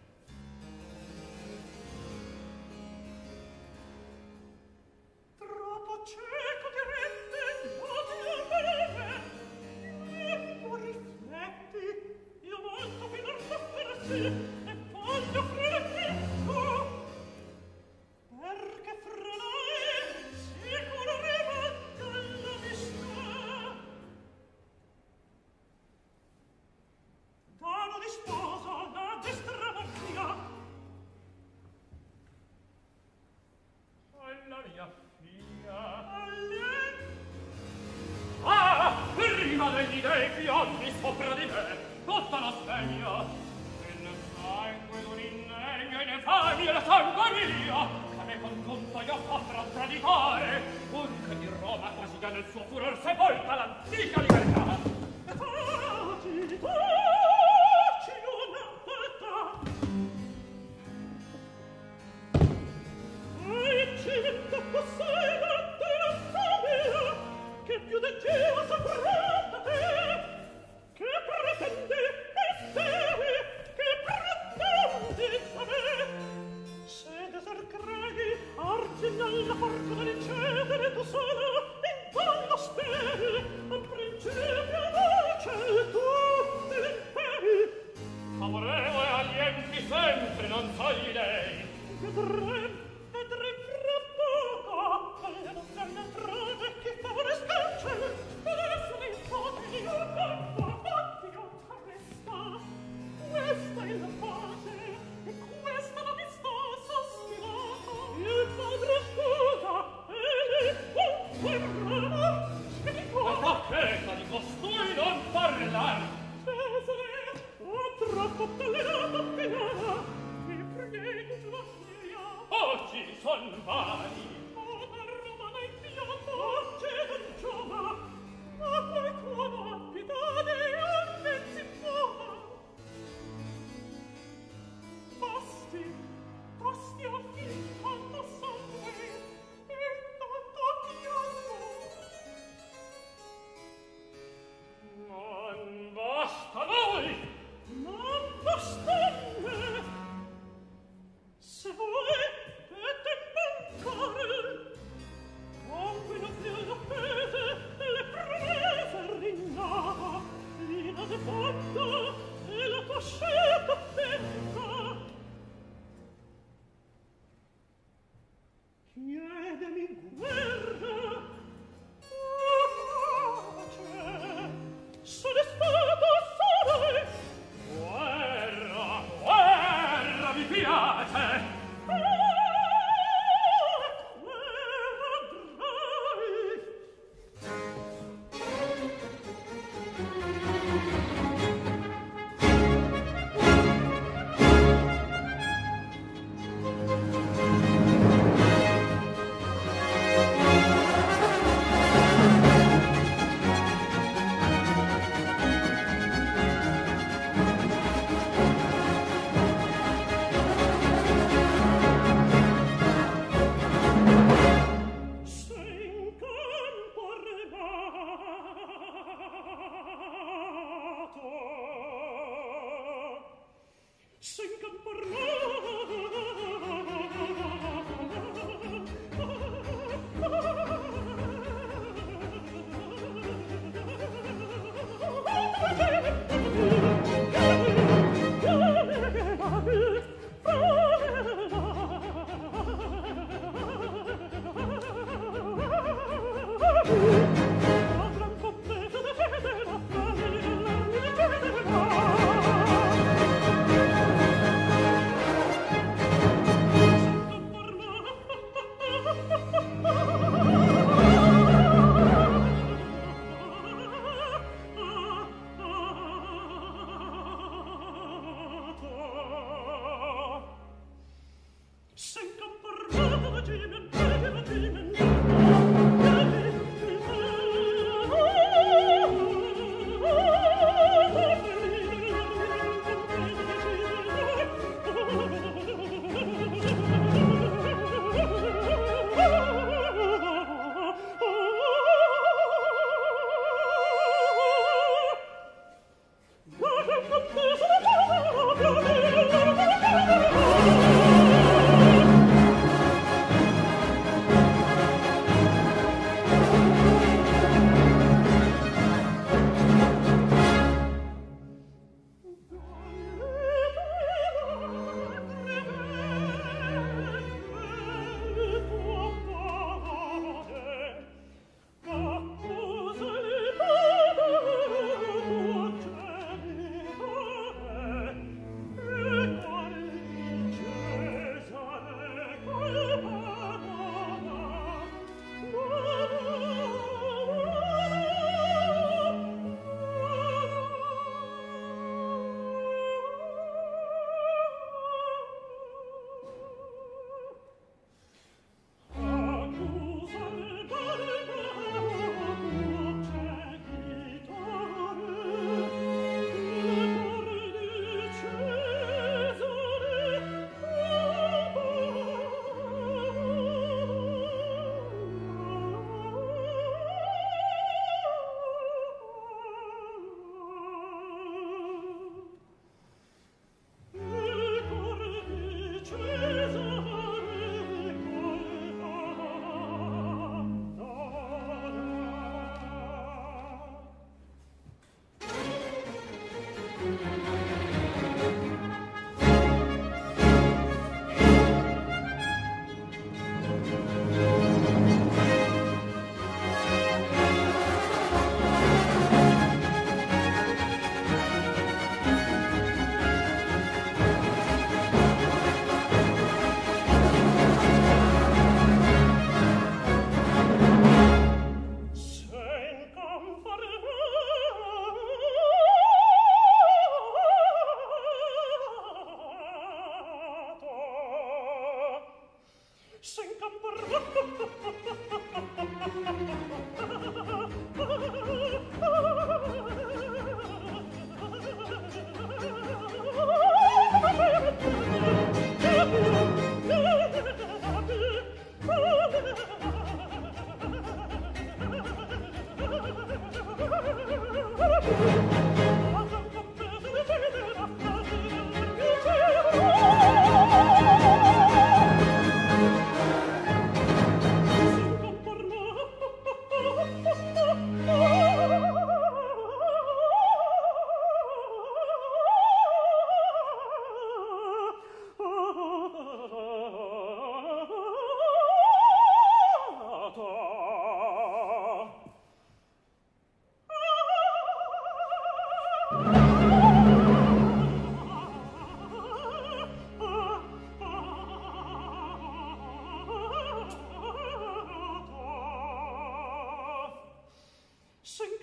troppo cieco di rende odio bene e non rifletti io molto che non soffersi e voglio frenetto perché frenai sicuro rimanga la vista dano di sposo la destra mattia Alla mia figlia. all'en Ah, prima degli dei biondi sopra di me, tutta la spegna. E nel sangue d'un innegno in infamia la sangue mia, che me con tutto io potrò traditare, pur che di Roma quasi già nel suo furor sepolta l'antica libertà. taci una volta e cinta posseda terza mia che più del Dio saprà da te che pretende e devi che pretendi da me se deser credi argine alla fortuna di cedere tu sola in ballo speri a principio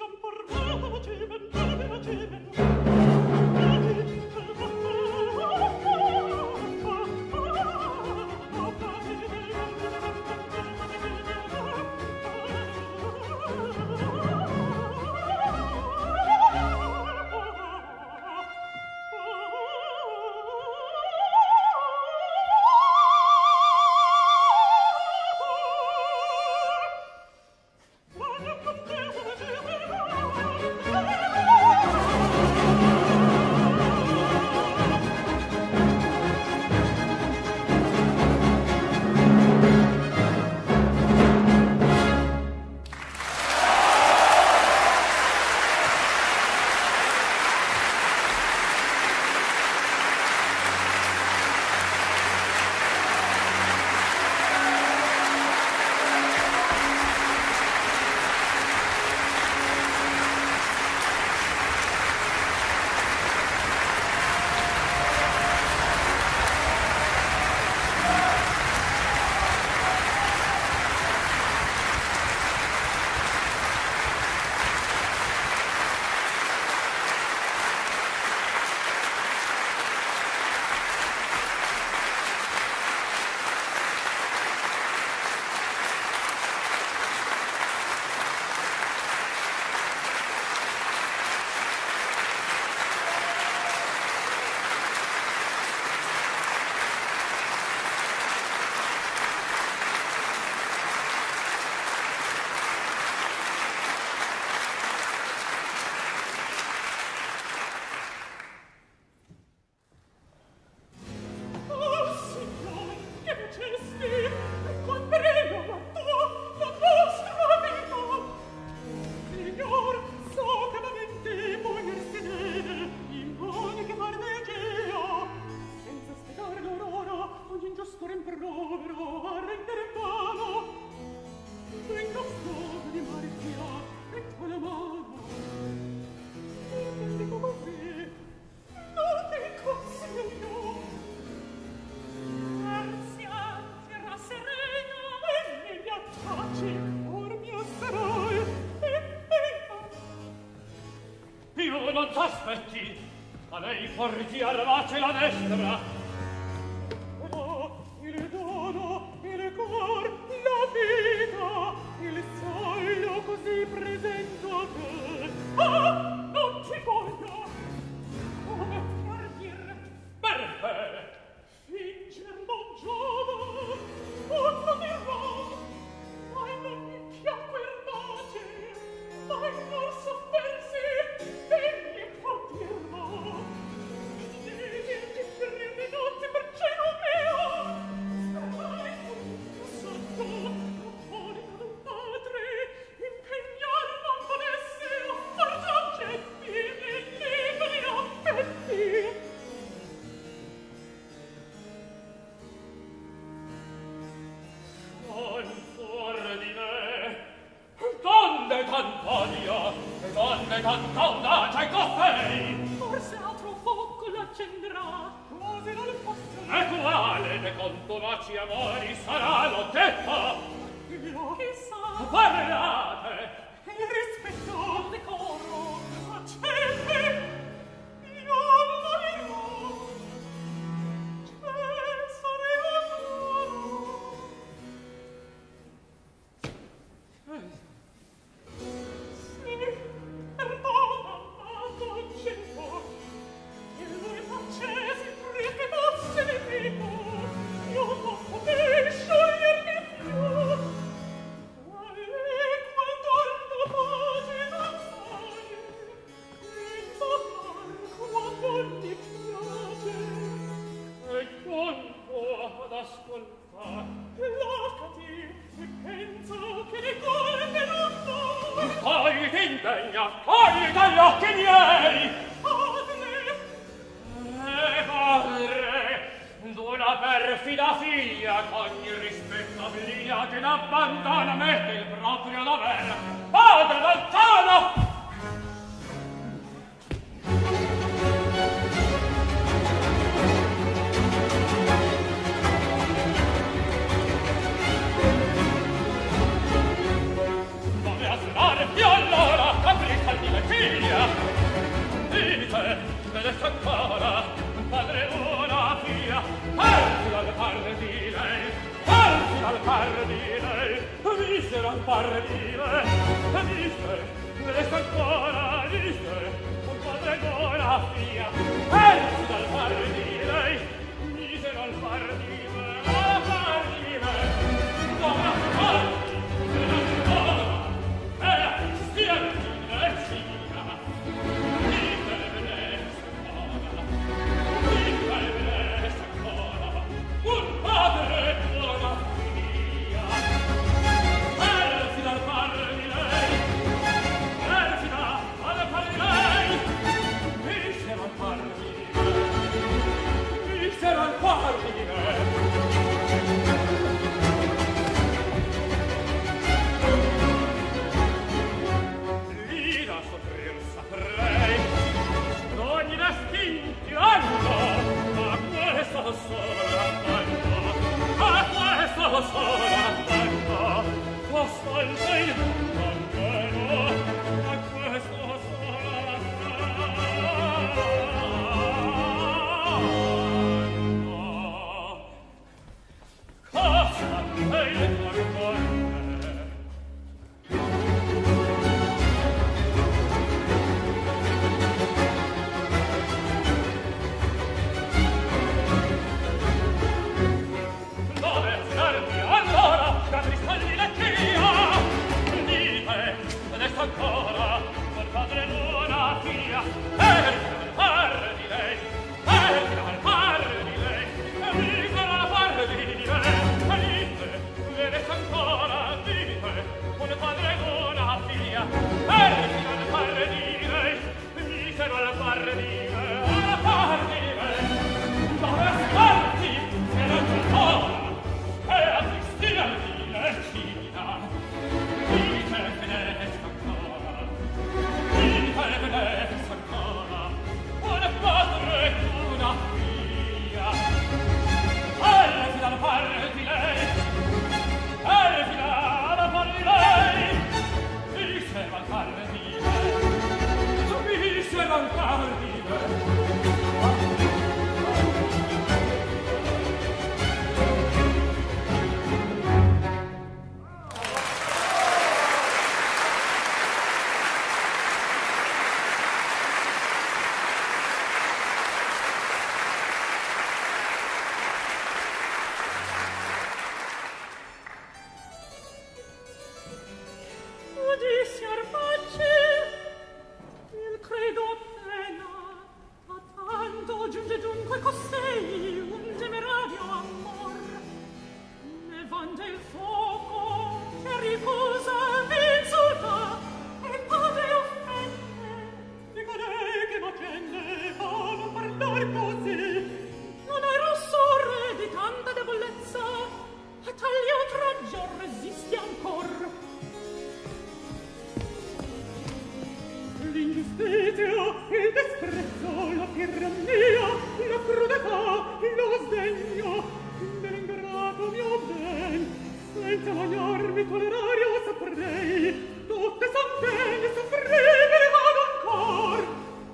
Non t'aspetti, a lei porti alla pace la destra. Oh, il dono, il cor, la vita, il sogno così presento a te. Ah, non ci voglio! Come far dir? Perché? Finger non giova, non lo dirò, ma non mi piacque il pace, ma non soffersi. Egli può dirlo. Di prende notte per cielo mio. Starai sotto l'autorità d'un padre, impegnar non potesse argenti e liberi affetti. Non fuori di me, donne tant'odio, donne tanta audacia e coffei. Forse altro fuoco l'accenderà, così non posso. E quale de contumaci amori sarà l'oggetto? Io chissà. Parlate! Il rispetto, il decoro, accende. Io lo dirò. Togli dagli occhi miei! Padre, d'una perfida figlia c'ogni rispetto obblia che n'abbandona me del proprio dover. Padre lontano! Dove a stare più allora, capri figlia. Dite, vedete ancora un padre e una figlia. Parti dal par di lei, parti dal par di lei, misero al par di lei. Dite, vedete ancora, dite, un padre e una figlia. Parti dal par di lei, misero al par di lei, par di lei. Dove parti, se non ancora, e la cristiana e figlia. Dite, vedete ancora, dite, vedete ancora, un padre e una figlia. Perfida al par di lei, perfida al par di lei, misero al par di lei, misero al par di lei. Lì da soffrir saprei, d'ogni destin tirando, a questo solo affanno, a questo solo affanno, costante il mondo, a questo solo affanno. Costante il mondo. Dove tirarmi allora da cristalli lecchia? Dite, adesso ancora, col padre e una figlia, perfida al par di lei, perfida al par di lei, misera al par di lei. Dite, adesso ancora, dite, un padre e una figlia, perfida al par di lei, misera al par di lei, al par di lei. Dove ascolti, se non c'è ancora, e la Cristina di Lecina. Dite, vedete ancora, dite, vedete ancora, un padre e una figlia. Perfida al par di lei, perfida al par di lei, misera al par di lei, misera al par di lei. Udissi arpacci, il credo appena, a tanto giunge dunque costei un temerario amor. Ne vante il fuoco, che riposa, e insulta, e padre offende. Di colei che m'attende, a non parlar così, non hai rossore di tanta debolezza, a tagli oltraggio resisti ancor. L'ingiustizia, il disprezzo, la tirannia, la crudetà, lo sdegno, dell'ingrato mio ben, senza lagnarmi tollerare o saprei, tutte son bene soffribili ad ancor.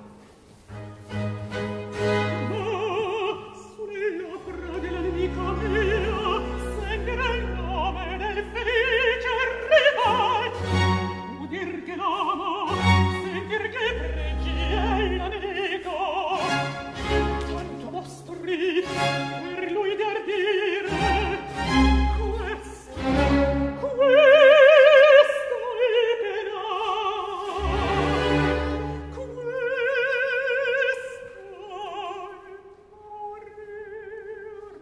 Ma sulle labbra dell'amica mia sengherà il nome del felice rival. Udir che l'amo, sentir che pregi è l'amico, quanto mostri per lui di ardire, questo è penale, questo è morire.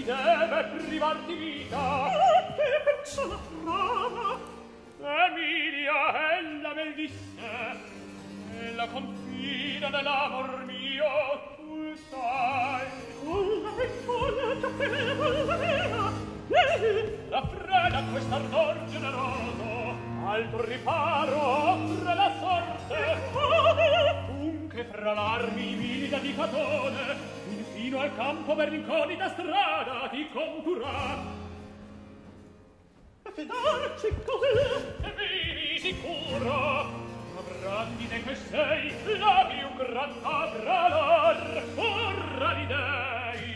deve privar di vita. Che pensa la trama? Emilia, ella me disse, e la confida dell'amor mio, tu sai. Folla e folla, che voleva, raffredda quest'ardor generoso, altro riparo offre la sorte. Dunque fra l'armi vili di Catone, infino al campo per l'incognita strada ti condurrà. fidarci così, E vivi sicuro, avrà di te che sei la più gran avrà forra di dei.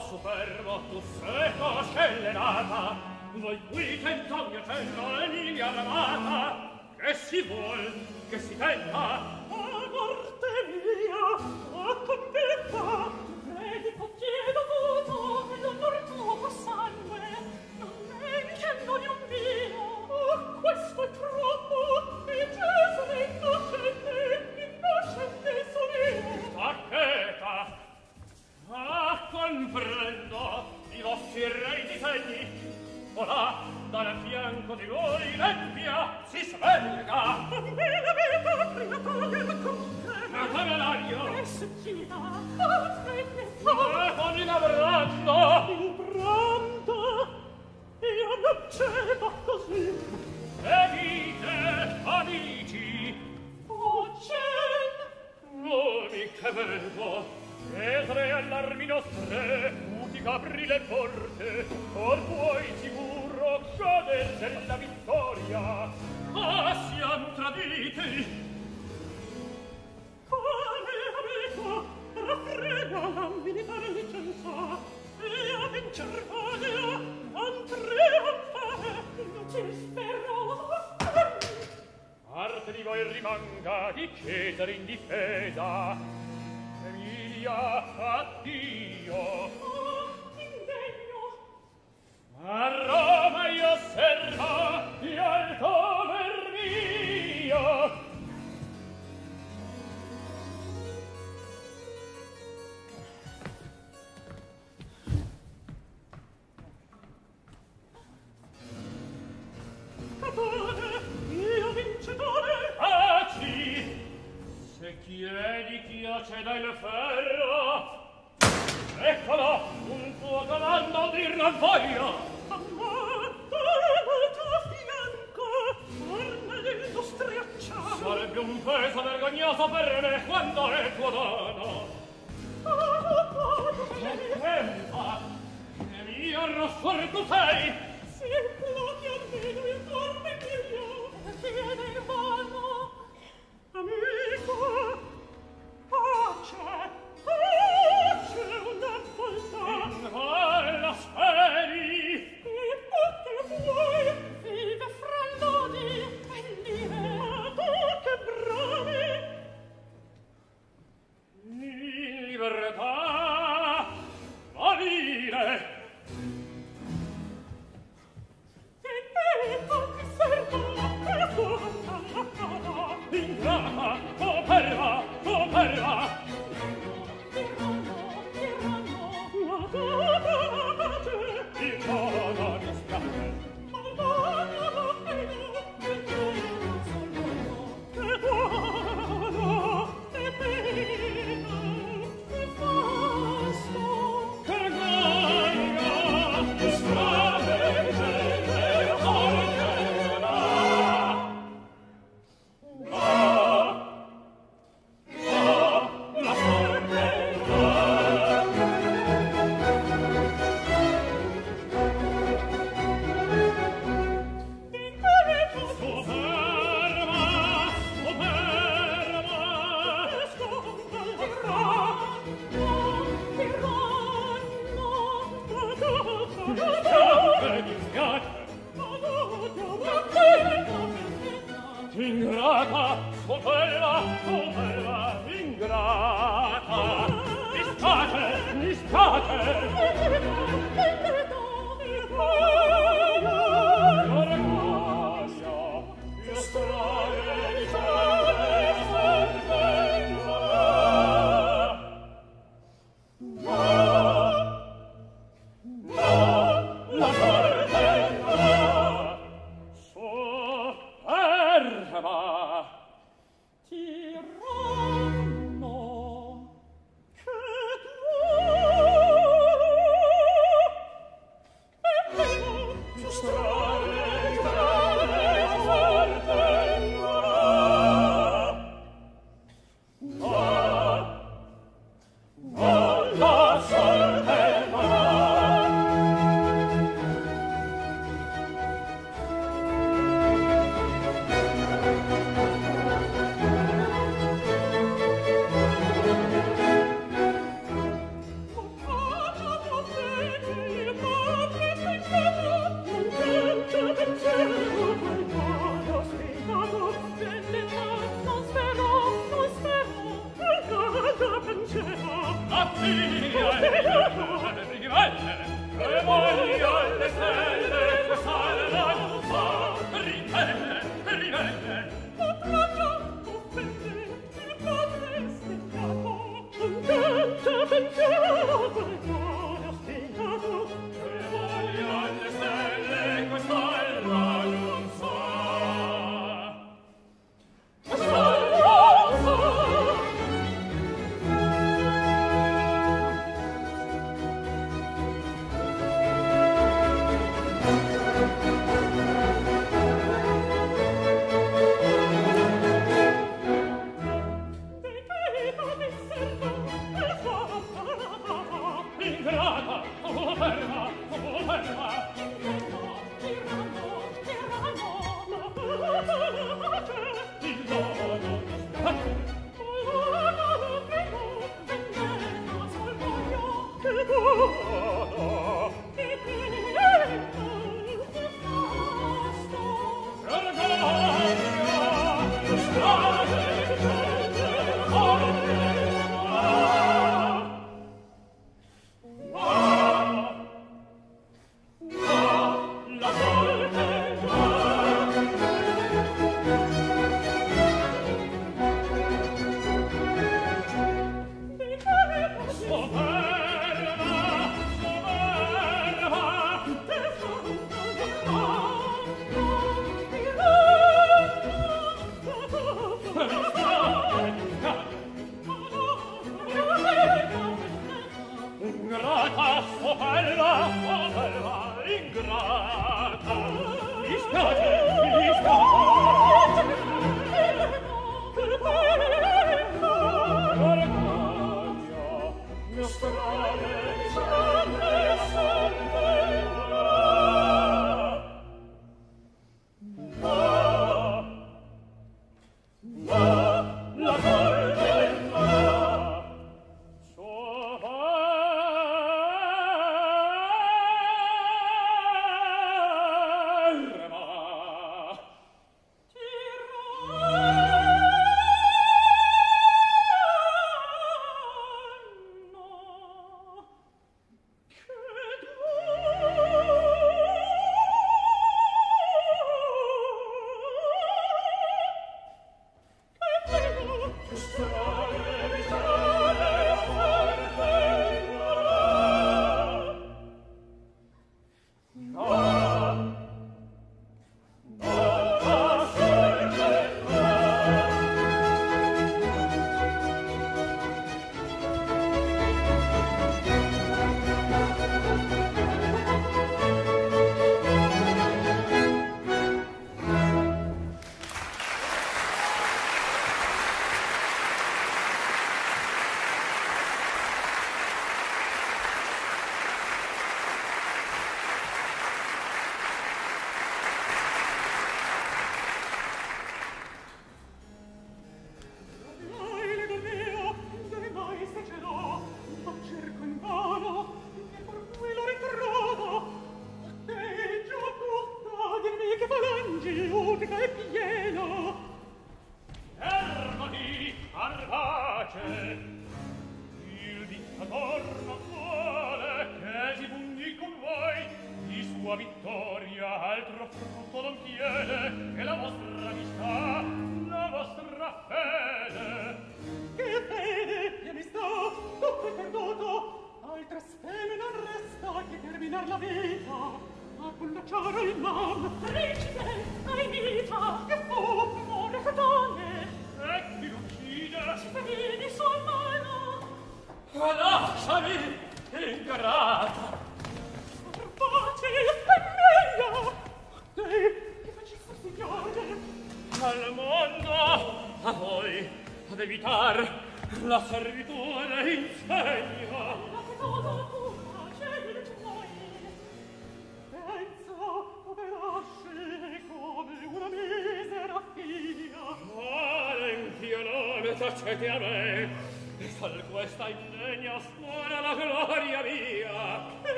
superbo, tu seco scellerata, voi qui tentò mio cielo e mia armata, che si vuol, che si tenta? A morte mia, a condetta, medico chiedo dovuto, e l'onor tuo sangue, non men che non è un vino, oh, questo è troppo, e Gesù innocente sono io. Staccheta! Ah, comprendo i vostri rei disegni. Olà, dal fianco di voi l'empia si svelga. Bella vita, prima toglie la conte. Ma come l'ario? E succida, altrenne. Con il brando. Il brando, io non cedo così. E dite, amici. Oh, ciel. Oh, che vedo. Pietre all'armi nostre, utica apri le porte, or puoi sicuro goderse la vittoria. Ah, siam traditi! Come amico, raffrega la militare licenza, e a vincer voglia, non trionfare, non ci spero. Parte di voi rimanga di Cesare in difesa. Emilia, addio! Oh, indegno! A Roma io serva di alto vermio. Capone, io vincitore! Taci! Se chiedi chi ha ceda il ferro, eccolo, un tuo comando dir non voglio. Amor, al tuo fianco, orme dell'industriaccia. Sarebbe un peso vergognoso per me quando è tuo dono. Tempa, che mio rossore tu sei. Si imploti almeno il dorme mio, chiede il vano. Amico, pace, una volta. In quella speri. E tutte vuoi, vive fra lodi e lire. Ma tu che bravi! In libertà, morire. Ingrata, coperva, coperva. Il giorno dispiace. Ingrata, soperva, soperva, ingrata. Distate, distate. L'orgoglio, io strade di cielo servengo. La servengo. Soperva. Tiranno, che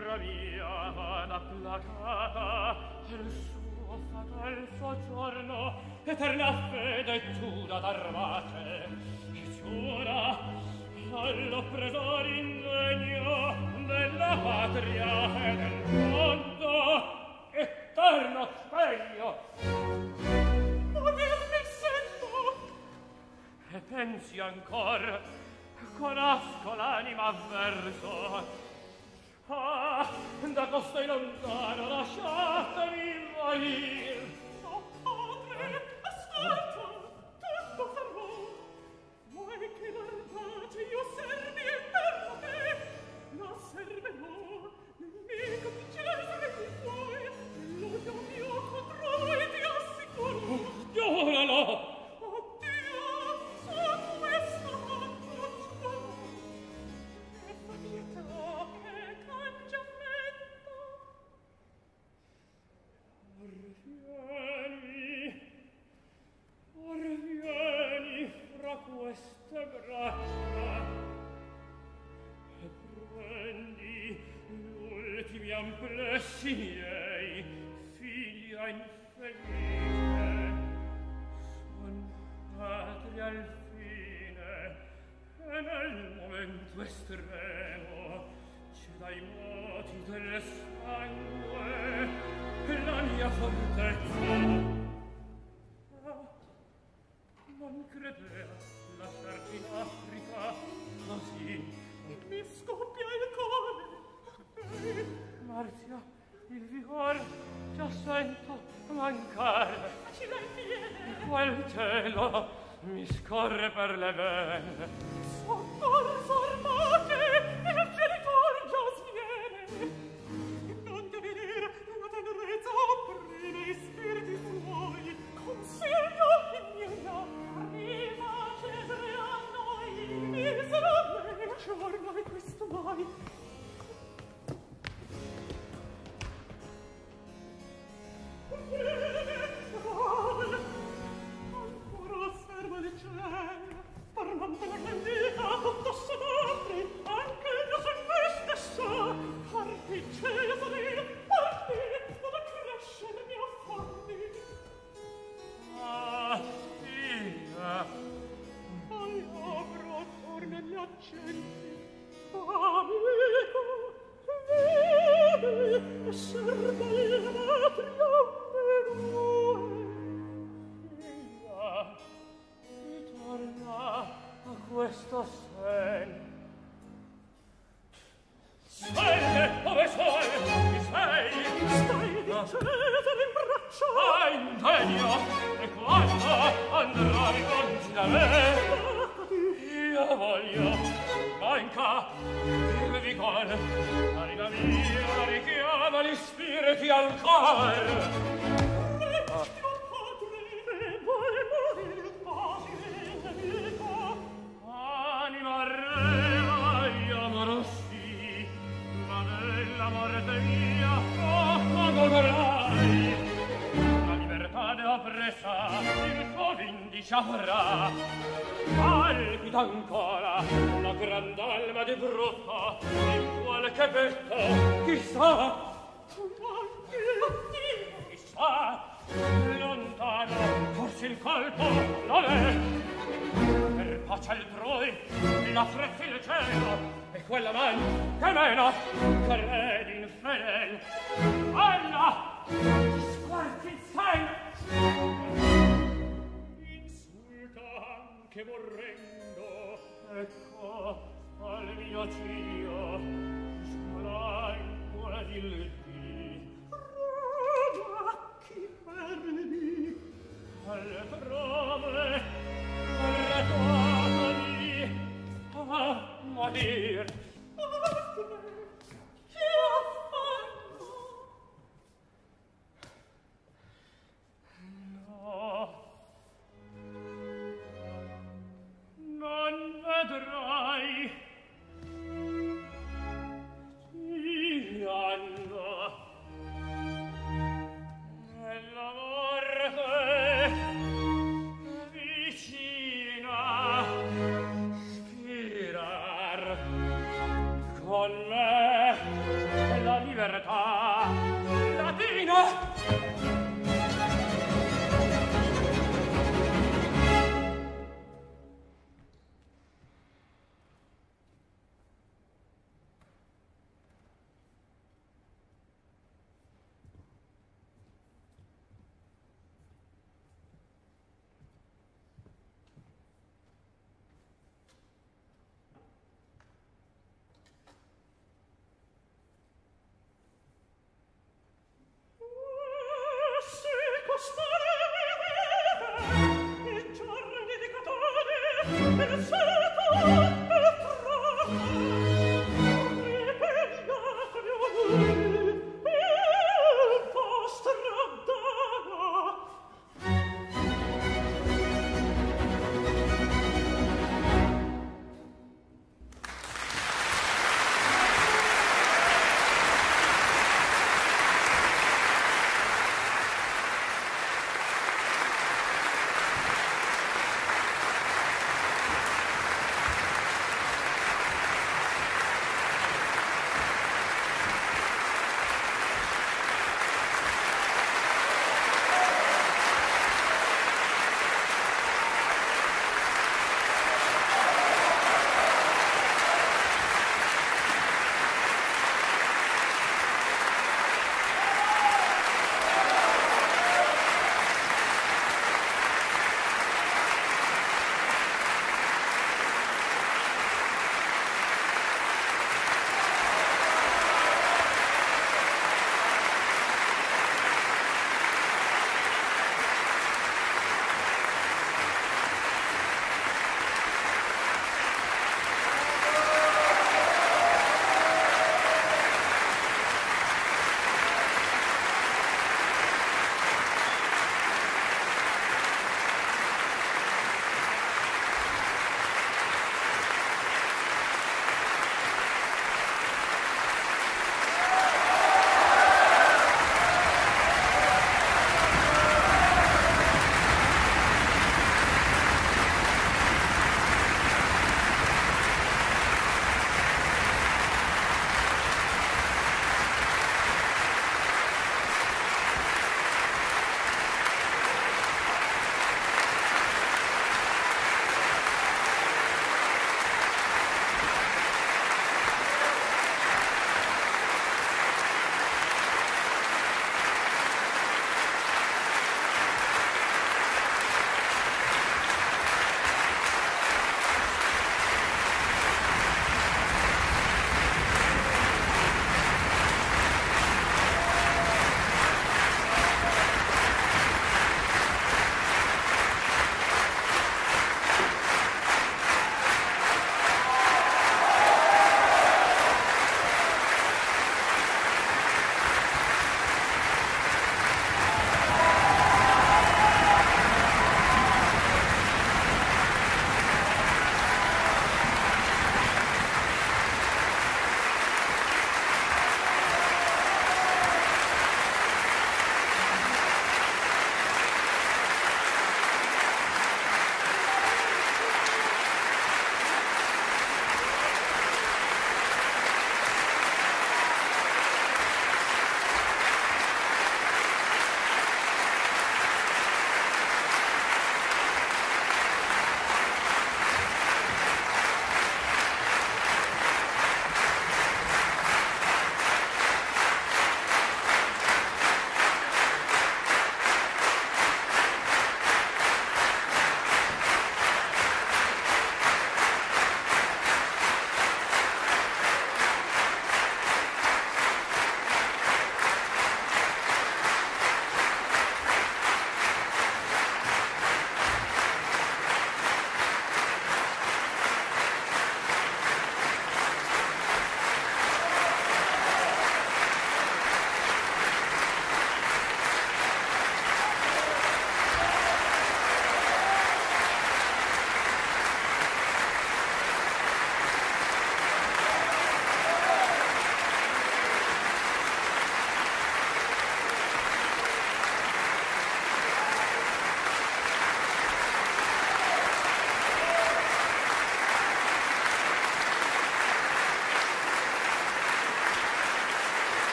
ombra mia vada placata al suo fatal soggiorno, eterna fede tu da d'armate, e giura all'oppressor indegno della patria e del mondo, eterno spegno. Mi sento. E pensi ancor, conosco l'anima avverso. Ah, da costei lontano lasciatemi morir. No, padre, ascolta, tutto farò. Vuoi che l'albace io servi eterno te? La serverò, nemico di Cesare che vuoi, l'odio mio contro lui ti assicuro. Giuralo! Vieni fra queste braccia e prendi l'ultimi amplessi miei, figlia infelice. Son patria al fine e nel momento estremo c'è dai moti del sangue la mia fortezza. Non credea lasciarti in Africa così. Mi scoppia il cuore. Marzia, il vigor già sento mancare. Ce l'hai piede. Quel cielo mi scorre per le vene. Soccorso armate, il genitor già sviene. Non devenire la tenerezza opprime i spiriti suoi. Consiglio i miei arriva Cesare a noi. Miserabile giorno è questo mai. Ancora osserva il cielo, parmante la candida, tutto s'apre, anche io son me stessa. Parti Cesare, parti, ad accrescermi affanni. Ah, figlia! Al labbro torna gli accenti. Amico, vedi, e serva il patria memoria. Figlia, ritorna a questo sen. Sveglie, dove sei? Chi sei? Stai di Cesare in braccio. Ah, indegno! E quando andrai conci da me? Io voglio, manca, il vigore, anima mia, richiama gli spiriti al cor. Anima rema, io amoro sì, ma della morte mia, oh, godrai. La libertà ne oppressa, il tuo vindice avrà. Palpita ancora la grand'alma di brutto, in qualche petto, chissà. Chissà, lontano, forse il colpo non è. Per pace altrui, la fretta il cielo, e quella man che meno credi infedel. Alla, squarti il sangue. Insulta anche morrendo, ecco al mio cio, sola in cuore il dì. Roga, chi perdi? Alle prove, arretatoli, a morir. Che affanno? No, non vedrai. Io libertà. Latino!